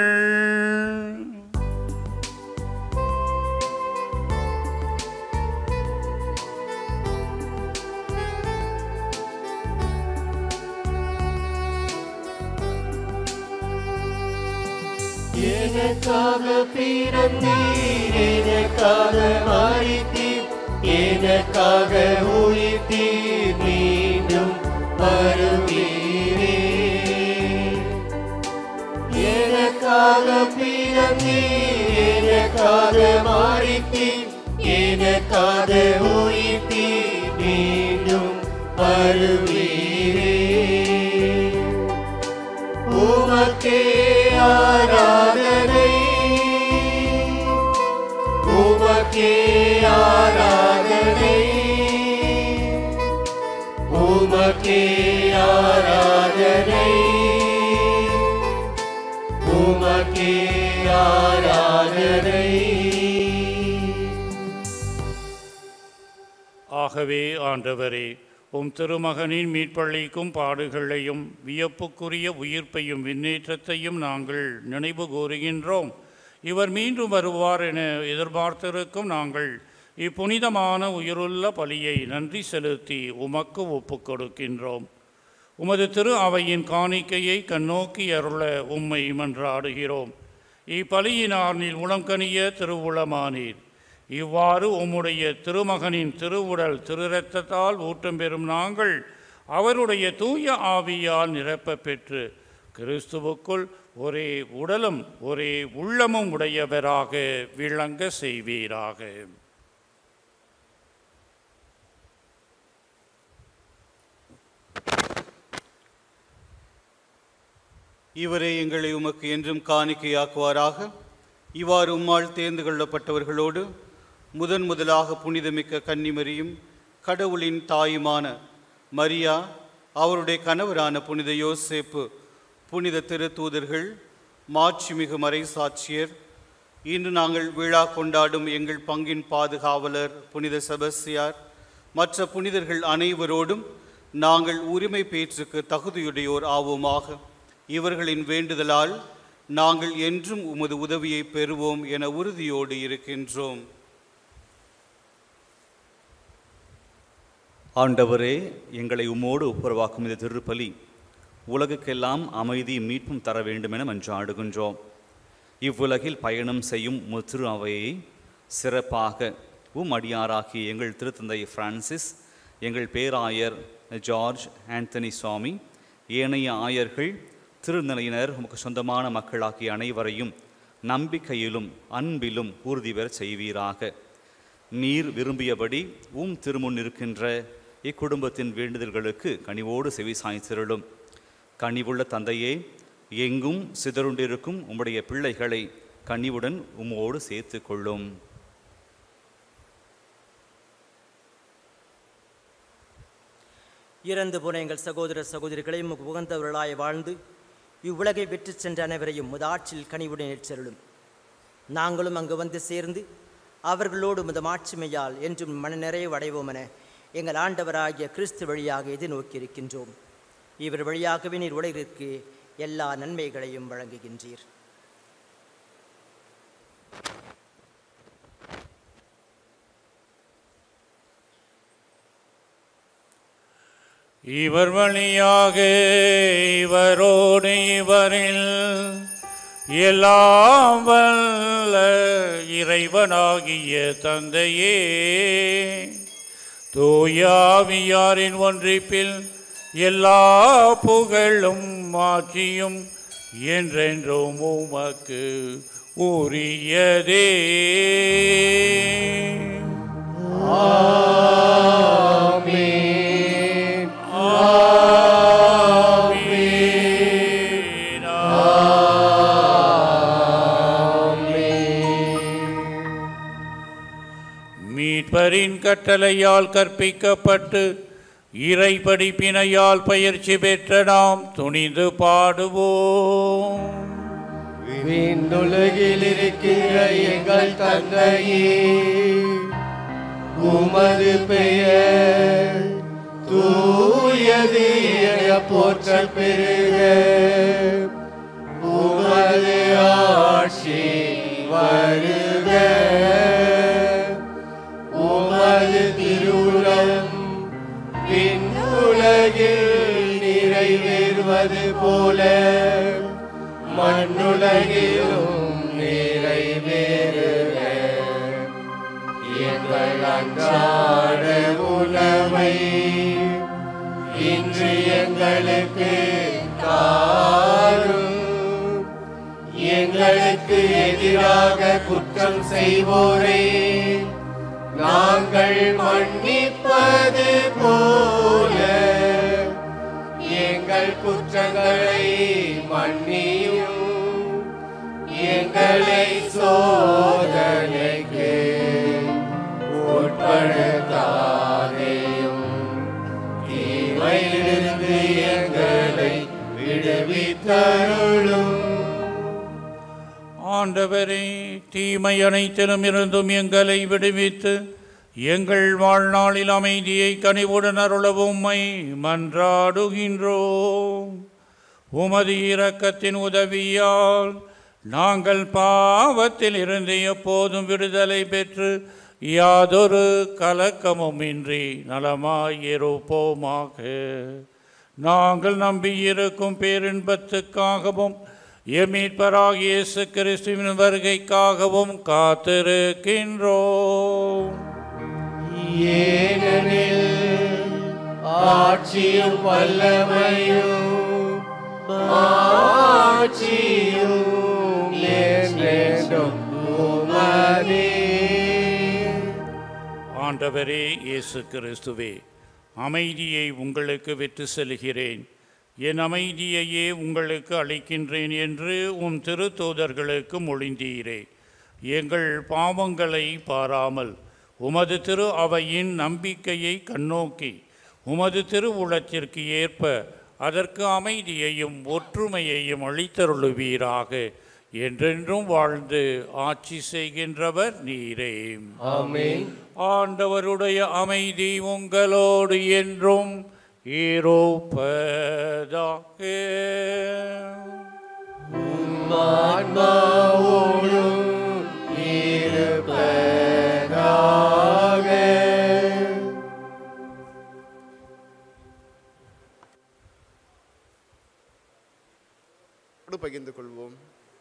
எனக்காக பிறந்தீர், எனக்காக மரித்தீர், எனக்காக உயிர்த்தீர், மீண்டும் வருவீரே. எனக்காக பிறந்தீர், எனக்காக மரித்தீர், எனக்காக உயிர்த்தீர் மீண்டும் வருவீரே. உமக்கே ஆராதனை, உமக்கே ஆராதனை, உமக்கே ஆராதனை, உமக்கே ஆராதனை. ஆகவே ஆண்டவரே, உம் திருமகனின் மீட்பளிக்கும் பாடுகளையும் வியப்புக்குரிய உயிர்ப்பையும் விண்ணேற்றத்தையும் நாங்கள் நினைவு கூறுகின்றோம். இவர் மீண்டும் வருவார் என எதிர்பார்த்திருக்கும் நாங்கள் இப்புனிதமான உயிருள்ள பலியை நன்றி செலுத்தி உமக்கு ஒப்புக் கொடுக்கின்றோம். உமது திரு அவையின் காணிக்கையை கண்ணோக்கி அருள உம்மை மன்றாடுகிறோம். இப்பலியினாரில் உளங்கனிய திருவுளமானீர். இவ்வாறு உம்முடைய திருமகனின் திருவுடல் திருரத்தத்தால் ஊட்டம் பெறும் நாங்கள் அவருடைய தூய ஆவியால் நிரப்ப பெற்று கிறிஸ்துவுக்குள் ஒரே உடலும் ஒரே உள்ளமும் உடையவராக விளங்க செய்வீராக. இவரே எங்களை உமக்கு என்றும் காணிக்கையாக்குவாராக. இவ்வாறு உம்மால் தேர்ந்து கொள்ளப்பட்டவர்களோடு முதலாக புனிதமிக்க கன்னிமரியும் கடவுளின் தாயுமான மரியா, அவருடைய கணவரான புனித யோசேப்பு, புனித திருத்தூதர்கள், மாட்சிமிகு மறைசாட்சியர், இன்று நாங்கள் விழா கொண்டாடும் எங்கள் பங்கின் பாதுகாவலர் புனித செபஸ்தியார், மற்ற புனிதர்கள் அனைவரோடும் நாங்கள் உரிமை பேற்றுக்கு தகுதியுடையோர் ஆவோமாக. இவர்களின் வேண்டுதலால் நாங்கள் என்றும் உமது உதவியை பெறுவோம் என உறுதியோடு இருக்கின்றோம். ஆண்டவரே, எங்களை உம்மோடு ஒப்புரவாக்கும் இந்த திருப்பலி உலகுக்கெல்லாம் அமைதி மீட்பும் தர வேண்டும் என மன்றாடுகின்றோம். இவ்வுலகில் பயணம் செய்யும் திரு அவையை சிறப்பாக அடியாராகிய எங்கள் திருத்தந்தை பிரான்சிஸ், எங்கள் பேராயர் ஜார்ஜ் ஆந்தனி சுவாமி, ஏனைய ஆயர்கள், திருநிலையினர், உமக்கு சொந்தமான மக்களாகிய அனைவரையும் நம்பிக்கையிலும் அன்பிலும் உறுதி பெற செய்வீராக. நீர் விரும்பியபடி திருமுன் இருக்கின்ற இக்குடும்பத்தின் வேண்டுதல்களுக்கு கனிவோடு செவி சாய்த்திருளும். கனிவுள்ள தந்தையே, எங்கும் சிதறுண்டிருக்கும் உம்முடைய பிள்ளைகளை கனிவுடன் உம்மோடு சேர்த்து கொள்ளும். இறந்து போன எங்கள் சகோதர சகோதரிகளை உமக்கு உகந்தவர்களாய் வாழ்ந்து இவ்வுலகை வெற்றி சென்ற அனைவரையும் உமது ஆட்சியில் கனிவுடன் ஏற்றருளும். நாங்களும் அங்கு வந்து சேர்ந்து அவர்களோடு உமது மாட்சிமையால் என்றும் மனநிறைவு அடைவோம் என எங்கள் ஆண்டவராகிய கிறிஸ்து வழியாக எதிர்நோக்கி இருக்கின்றோம். இவர் வழியாகவே நீர் உலகிற்கு எல்லா நன்மைகளையும் வழங்குகின்றீர். இவர் வழியாக இவரோடு இவரில் எல்லாம் வல்ல இறைவனாகிய தந்தையே, தூயாவியாரின் ஒன்றிப்பில் எல்லா புகழும் மாற்றியும் என்றென்றும் உமக்கு உரியதே. ஆமென். ஆமென். மீட்பரின் கட்டளையால் கற்பிக்கப்பட்டு இறை படிப்பினையால் பயிற்சி பெற்ற நாம் துணிந்து பாடுவோம். விண்ணுலகில் இருக்கிற எங்கள் தந்தையே, உமது பெயர் தூயது என போற்றப் பெறுக. உமது ஆட்சி வருக. உமது திருவுளம் விண்ணுலகில் நிறைவேறுவது போல மண்ணுலகிலும் நிறைவேறுக. எங்கள் அன்றாட உணவை இன்று எங்களுக்கு தாரும். எங்களுக்கு எதிராக குற்றம் செய்வோரை நாங்கள் மன்னிப்பது போல எங்கள் குற்றங்களை மன்னியும், எங்களை சோதனைக்கு உட்படுத்தாதேயும், தீமையிலிருந்து எங்களை விடுவித்தருளும். ஆண்டவரே, தீமை அனைத்திலும் இருந்தும் எங்களை விடுவித்து எங்கள் வாழ்நாளில் அமைதியை கனிவுடன் அருளவும் உம்மை மன்றாடுகின்றோம். உமது இரக்கத்தின் உதவியால் நாங்கள் பாவத்தில் இருந்து எப்போதும் விடுதலை பெற்று யாதொரு கலக்கமும் இன்றி நலமாயிருப்போமாக. நாங்கள் நம்பியிருக்கும் பேரின்பத்துக்காகவும் எம் மீட்பராகிய இயேசு கிறிஸ்துவின் வருகைக்காகவும் காத்திருக்கின்றோம். ஏனெனில் ஆட்சியும் வல்லமையும் ஆட்சியும் என்றென்றும் உமதே. ஆண்டவரே இயேசு கிறிஸ்துவே, அமைதியை உங்களுக்கு விட்டு செல்கிறேன், என் அமைதியையே உங்களுக்கு அளிக்கின்றேன் என்று உம் திருத்தூதர்களுக்கு மொழிந்தீரே. எங்கள் பாவங்களை பாராமல் உமது திரு அவையின் நம்பிக்கையை கண்ணோக்கி உமது திருவுளத்திற்கு ஏற்ப அதற்கு அமைதியையும் ஒற்றுமையையும் அளித்தருளுவீராக. என்றென்றும் வாழ்ந்து ஆட்சி செய்கின்றவர் நீரே. ஆமென். ஆண்டவருடைய அமைதி உங்களோடு என்றும் இருப்பதாக. ஆன்மாவோடும் இருப்பதாக. பகிர்ந்து கொள்வோம்.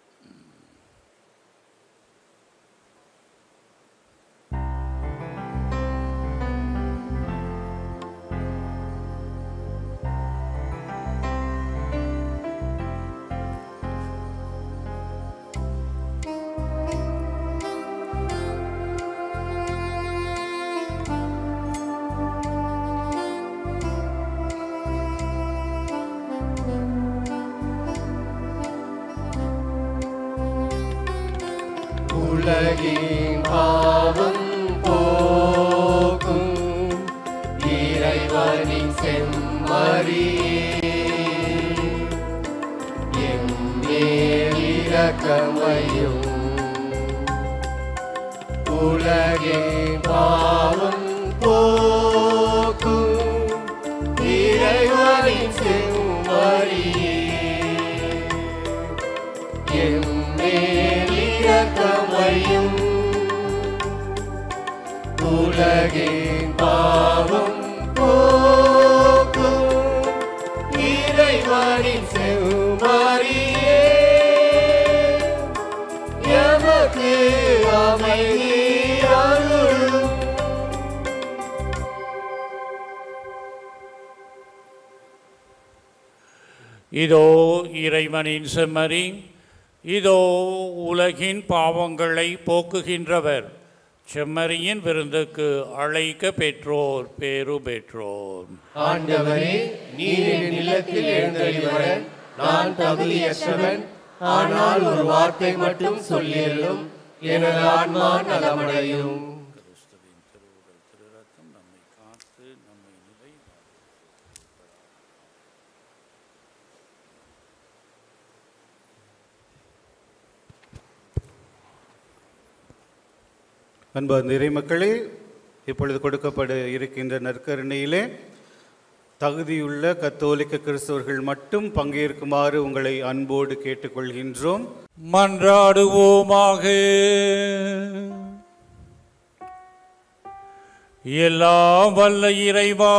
உலகின் பாவம் போக்கும் இறைவனின் செம்மறியே, எம்மேல் இரக்கமையும். உலகின் பாவம் போக்கும் இறைவனின் செம்மறியே, எம்மேல் இரக்கமையும். உலகின் பாவம் போக்கும் இறைவனின் செம்மறியே, எமக்கு அமைதி அருளும். இதோ இறைவனின் செம்மறி, இதோ உலகின் பாவங்களை போக்குகின்றவர். செம்மறியின் விருந்துக்கு அழைக்க பெற்றோர் பேரு பெற்றோர். ஆண்டவரே, நீர் என் இல்லத்தில் எழுந்தருளிவர நான் தகுதியற்றவன். ஆனால் ஒரு வார்த்தை மட்டும் சொல்லியருளும், எனது ஆன்மா நலமடையும். அன்பார்ந்த இறைமக்களே, இப்பொழுது கொடுக்கப்பட இருக்கின்ற நற்கருணையிலே தகுதியுள்ள கத்தோலிக்க கிறிஸ்தவர்கள் மட்டும் பங்கேற்குமாறு உங்களை அன்போடு கேட்டுக்கொள்கின்றோம். மன்றாடுவோமாக. எல்லாம் வல்ல இறைவா,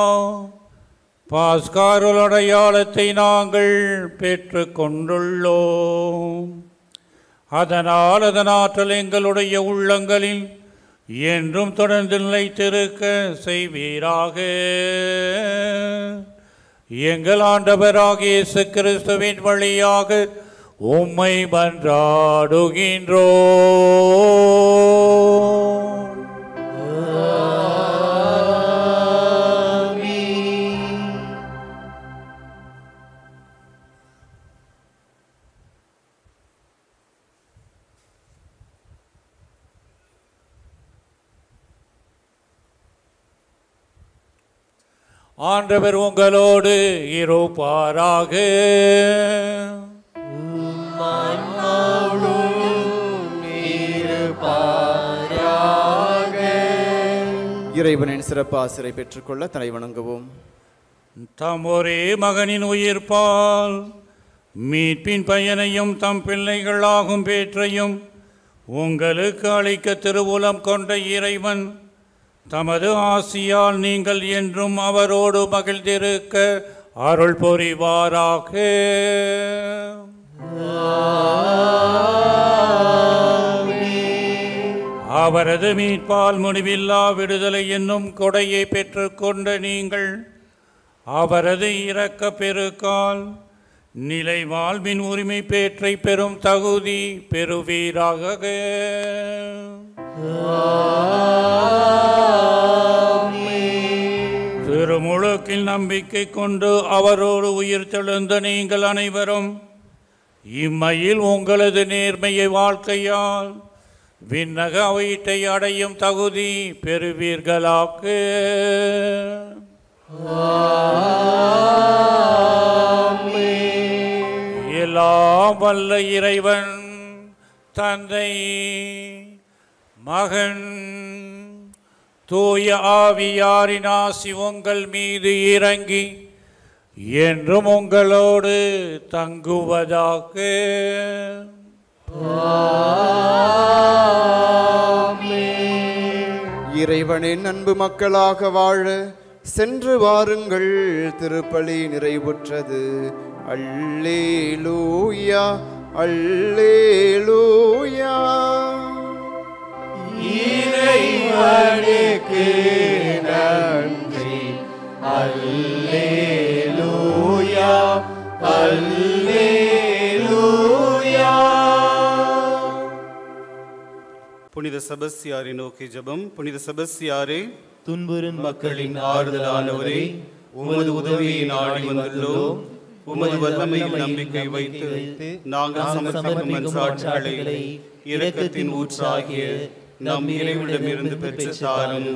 பாஸ்காருள் அடையாளத்தை நாங்கள் பெற்று கொண்டுள்ளோம். அதனால் அதன் ஆற்றல் எங்களுடைய உள்ளங்களில் என்றும் தொடர்ந்து நிலைத்திருக்க செய்வீராக. எங்கள் ஆண்டவராகிய இயேசு கிறிஸ்துவின் வழியாக உம்மை மன்றாடுகின்றோம். ஆண்டவர் உங்களோடு இருப்பாராக. இறைவனின் சிறப்பு ஆசிரை பெற்றுக்கொள்ள தலை வணங்குவோம். தம் ஒரே மகனின் உயிர்ப்பால் மீட்பின் பயனையும் தம் பிள்ளைகளாகும் பேற்றையும் உங்களுக்கு அளிக்க திருவுளம் கொண்ட இறைவன் தமது ஆசியால் நீங்கள் என்றும் அவரோடு மகிழ்ந்திருக்க அருள் புரிவாராக. அவரது மீட்பால் முடிவில்லா விடுதலை என்னும் கொடையை பெற்றுக்கொண்ட நீங்கள் அவரது இரக்க பெருக்கால் நிலை வாழ்வின் உரிமை பேற்றை பெறும் தகுதி பெறுவீராக. திருமுழுக்கில் நம்பிக்கை கொண்டு அவரோடு உயிர் தெழுந்த நீங்கள் அனைவரும் இம்மையில் உங்களது நேர்மையை வாழ்க்கையால் விண்ணக வீட்டை அடையும் தகுதி பெறுவீர்களாக. எல்லாம் வல்ல இறைவன் தந்தை, மகன், தூய ஆவியாரின் ஆசி உங்கள் மீது இறங்கி என்றும் உங்களோடு தங்குவதாக. இறைவனின் அன்பு மக்களாக வாழ சென்று வாருங்கள். திருப்பலி நிறைவுற்றது. அல்லேலூயா, அல்லேலூயா. இறைவனுக்கு நன்றி. அல்லேலூயா, அல்லேலூயா. புனித செபஸ்தியாரை நோக்கி ஜெபம். புனித செபஸ்தியாரே, துன்புறும் மக்களின் ஆறுதலானவரே, உமது உதவியை நாடி வந்துள்ளோம். உமது வல்லமையில் நம்பிக்கை வைத்து நாங்கள் சமர்ப்பிக்கும் மன்றாட்டுகளை இரக்கத்தின் ஊற்றாகிய நம் இறைவனிடமிருந்து பெற்று தாரும்.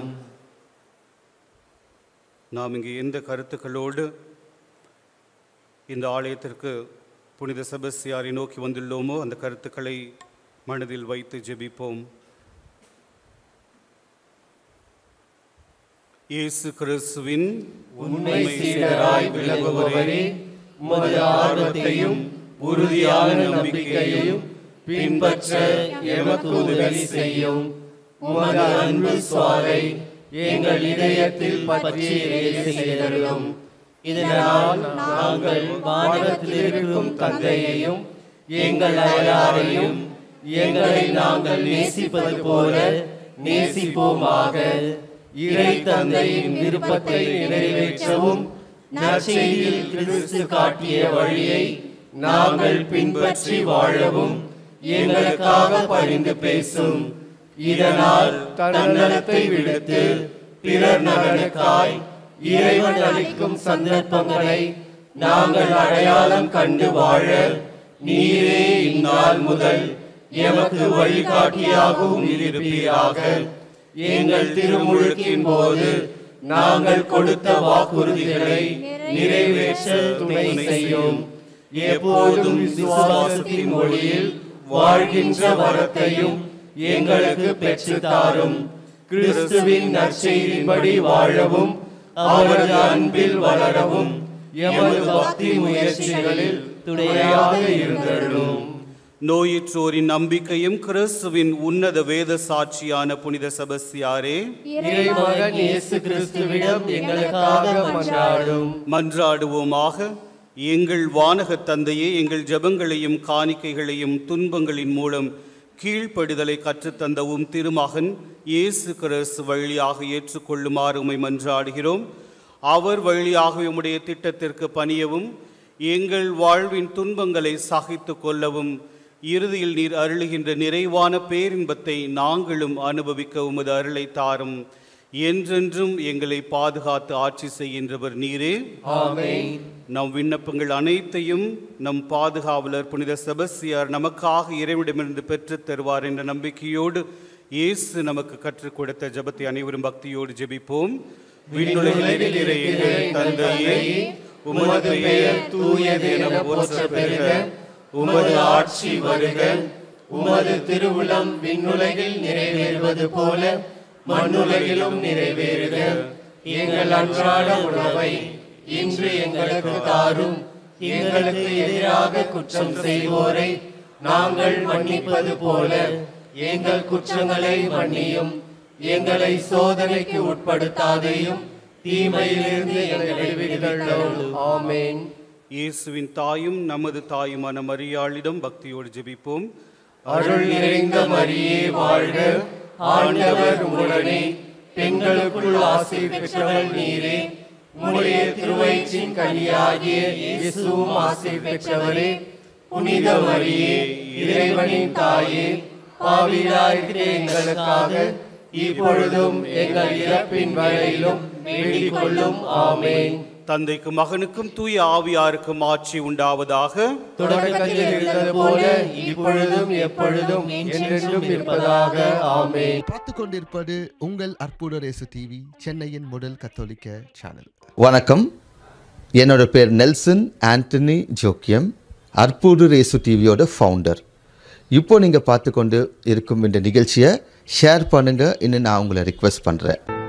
நாம் இங்கே எந்த கருத்துக்களோடு இந்த ஆலயத்திற்கு புனித செபஸ்தியாரை நோக்கி வந்துள்ளோமோ அந்த கருத்துக்களை மனதில் வைத்து ஜெபிப்போம். இயேசு கிறிஸ்துவின் உண்மை சீடராய் விளங்குபவரே, உமது ஆர்வத்தையும் உறுதியான நம்பிக்கையையும் பின்பற்ற எமக்கு உதவி செய்யும். உமது அன்பு சுவாலை எங்கள் இதயத்தில் பற்றி எரிய செய்தருளும். இதனால் நாங்கள் வானத்தில் இருக்கும் தந்தையையும் எங்கள் அயலாரையும் எங்களை நாங்கள் நேசிப்பது போல நேசிப்போமாக. இறை தந்தையின் விருப்பத்தை நிறைவேற்றவும் நற்செய்தியில் கிறிஸ்து காட்டிய வழியை நாங்கள் பின்பற்றி வாழவும் எங்களுக்காக பரிந்து பேசும். இதனால் தன்னலத்தை விடுத்து பிறர் நலனுக்காய் இறைவன் அளிக்கும் சந்தர்ப்பங்களை நாங்கள் அடையாளம் கண்டு வாழ நீரே இந்நாள் முதல் எமக்கு வழிகாட்டியாகவும் இருப்பீராக. எங்கள் திருமுழுக்கின் போது நாங்கள் கொடுத்த வாக்குறுதிகளை நிறைவேற்ற துணை செய்யும். எப்போதும் விசுவாசத்தின் ஒளியில் வாழ்கின்ற வரத்தையும் எங்களுக்கு பெற்று தாரும். கிறிஸ்துவின் நற்செய்தியின்படி வாழவும் அவரது அன்பில் வளரவும் எமது பக்தி முயற்சிகளில் துணையாக இருந்தருளும். நோயுற்றோரின் நம்பிக்கையும் கிறிஸ்துவின் உன்னத வேத சாட்சியான புனித செபஸ்தியாரே, இறைமகன் இயேசு கிறிஸ்துவிடம் எங்களுக்காக மன்றாடும். மன்றாடுவோமாக. எங்கள் வானக தந்தையே, எங்கள் ஜெபங்களையும் காணிக்கைகளையும் துன்பங்களின் மூலம் கீழ்ப்படிதலை கற்றுத்தந்தவும் திருமகன் இயேசு கிறிஸ்து வழியாக ஏற்றுக்கொள்ளுமாறு உம்மை மன்றாடுகிறோம். அவர் வழியாக உம்முடைய திட்டத்திற்கு பணியவும் எங்கள் வாழ்வின் துன்பங்களை சகித்து கொள்ளவும் இறுதியில் நீர் அருளுகின்ற நிறைவான பேரின்பத்தை நாங்களும் அனுபவிக்க உமது அருளை தாரும். என்றென்றும் எங்களை பாதுகாத்து ஆட்சி செய்கின்றவர் நீரே. ஆமென். நம் விண்ணப்பங்கள் அனைத்தையும் நம் பாதுகாவலர் புனித செபஸ்தியார் நமக்காக இறைவனிடமிருந்து பெற்றுத் தருவார் என்ற நம்பிக்கையோடு இயேசு நமக்கு கற்றுக் கொடுத்த ஜெபத்தை அனைவரும் பக்தியோடு ஜெபிப்போம். விண்ணுலகில் இருக்கிற தந்தையே, உமது பெயர் தூயது என போற்ற பெறுக. உமது ஆட்சி வருக. உமது திருவுளம் விண்ணுலகில் நிறைவேறுவது போல மண்ணுலகிலும் நிறைவேறுக. எங்கள் அன்றாட உணவை இன்று எங்களுக்கு தாரும். எங்களுக்கு எதிராக குற்றம் செய்வோரை நாங்கள் மன்னிப்பது போல எங்கள் குற்றங்களை மன்னியும். எங்களை சோதனைக்கு உட்படுத்தாதையும், தீமையிலிருந்து எங்களை விடுவித்தருளும். ஆமென். இயேசுவின் தாயும் நமது தாயுமான மரியாளிடம் பக்தியோடு ஜெபிப்போம். அருள் நிறைந்த மரியே வாழ்க. ஆண்டவர் உடனே பெண்களுக்குள் ஆசை பெற்றவள் நீரே. உம்முடைய திருவயிற்றின் கனியாகிய இயேசுவும் ஆசை பெற்றவரே. புனித மரியே, இறைவனின் தாயே, பாவிகளாகிய எங்களுக்காக இப்பொழுதும் எங்கள் இறப்பின் வேளையிலும் வேண்டிக் கொள்ளும். ஆமென். தந்தைக்கும் மகனுக்கும் தூய ஆவியாருக்கும் ஆட்சி உண்டாவதாக. தொடக்கத்தில் இருந்தது போல இப்பொழுதும் எப்பொழுதும் என்றென்றும் இருப்பதாக. ஆமென். பார்த்து கொண்டிருப்பது உங்கள் அற்புதர் இயேசு டிவி, சென்னையின் முதல் கத்தோலிக்க சேனல். வணக்கம், என்னோட பேர் நெல்சன் ஆண்டனி ஜோக்கியம், அற்புதர் இயேசு டிவியோட ஃபவுண்டர். இப்போ நீங்கள் பார்த்து கொண்டு இருக்கும் இந்த நிகழ்ச்சியை ஷேர் பண்ணுங்கள் இன்னும் நான் உங்களை ரிக்வெஸ்ட் பண்ணுறேன்.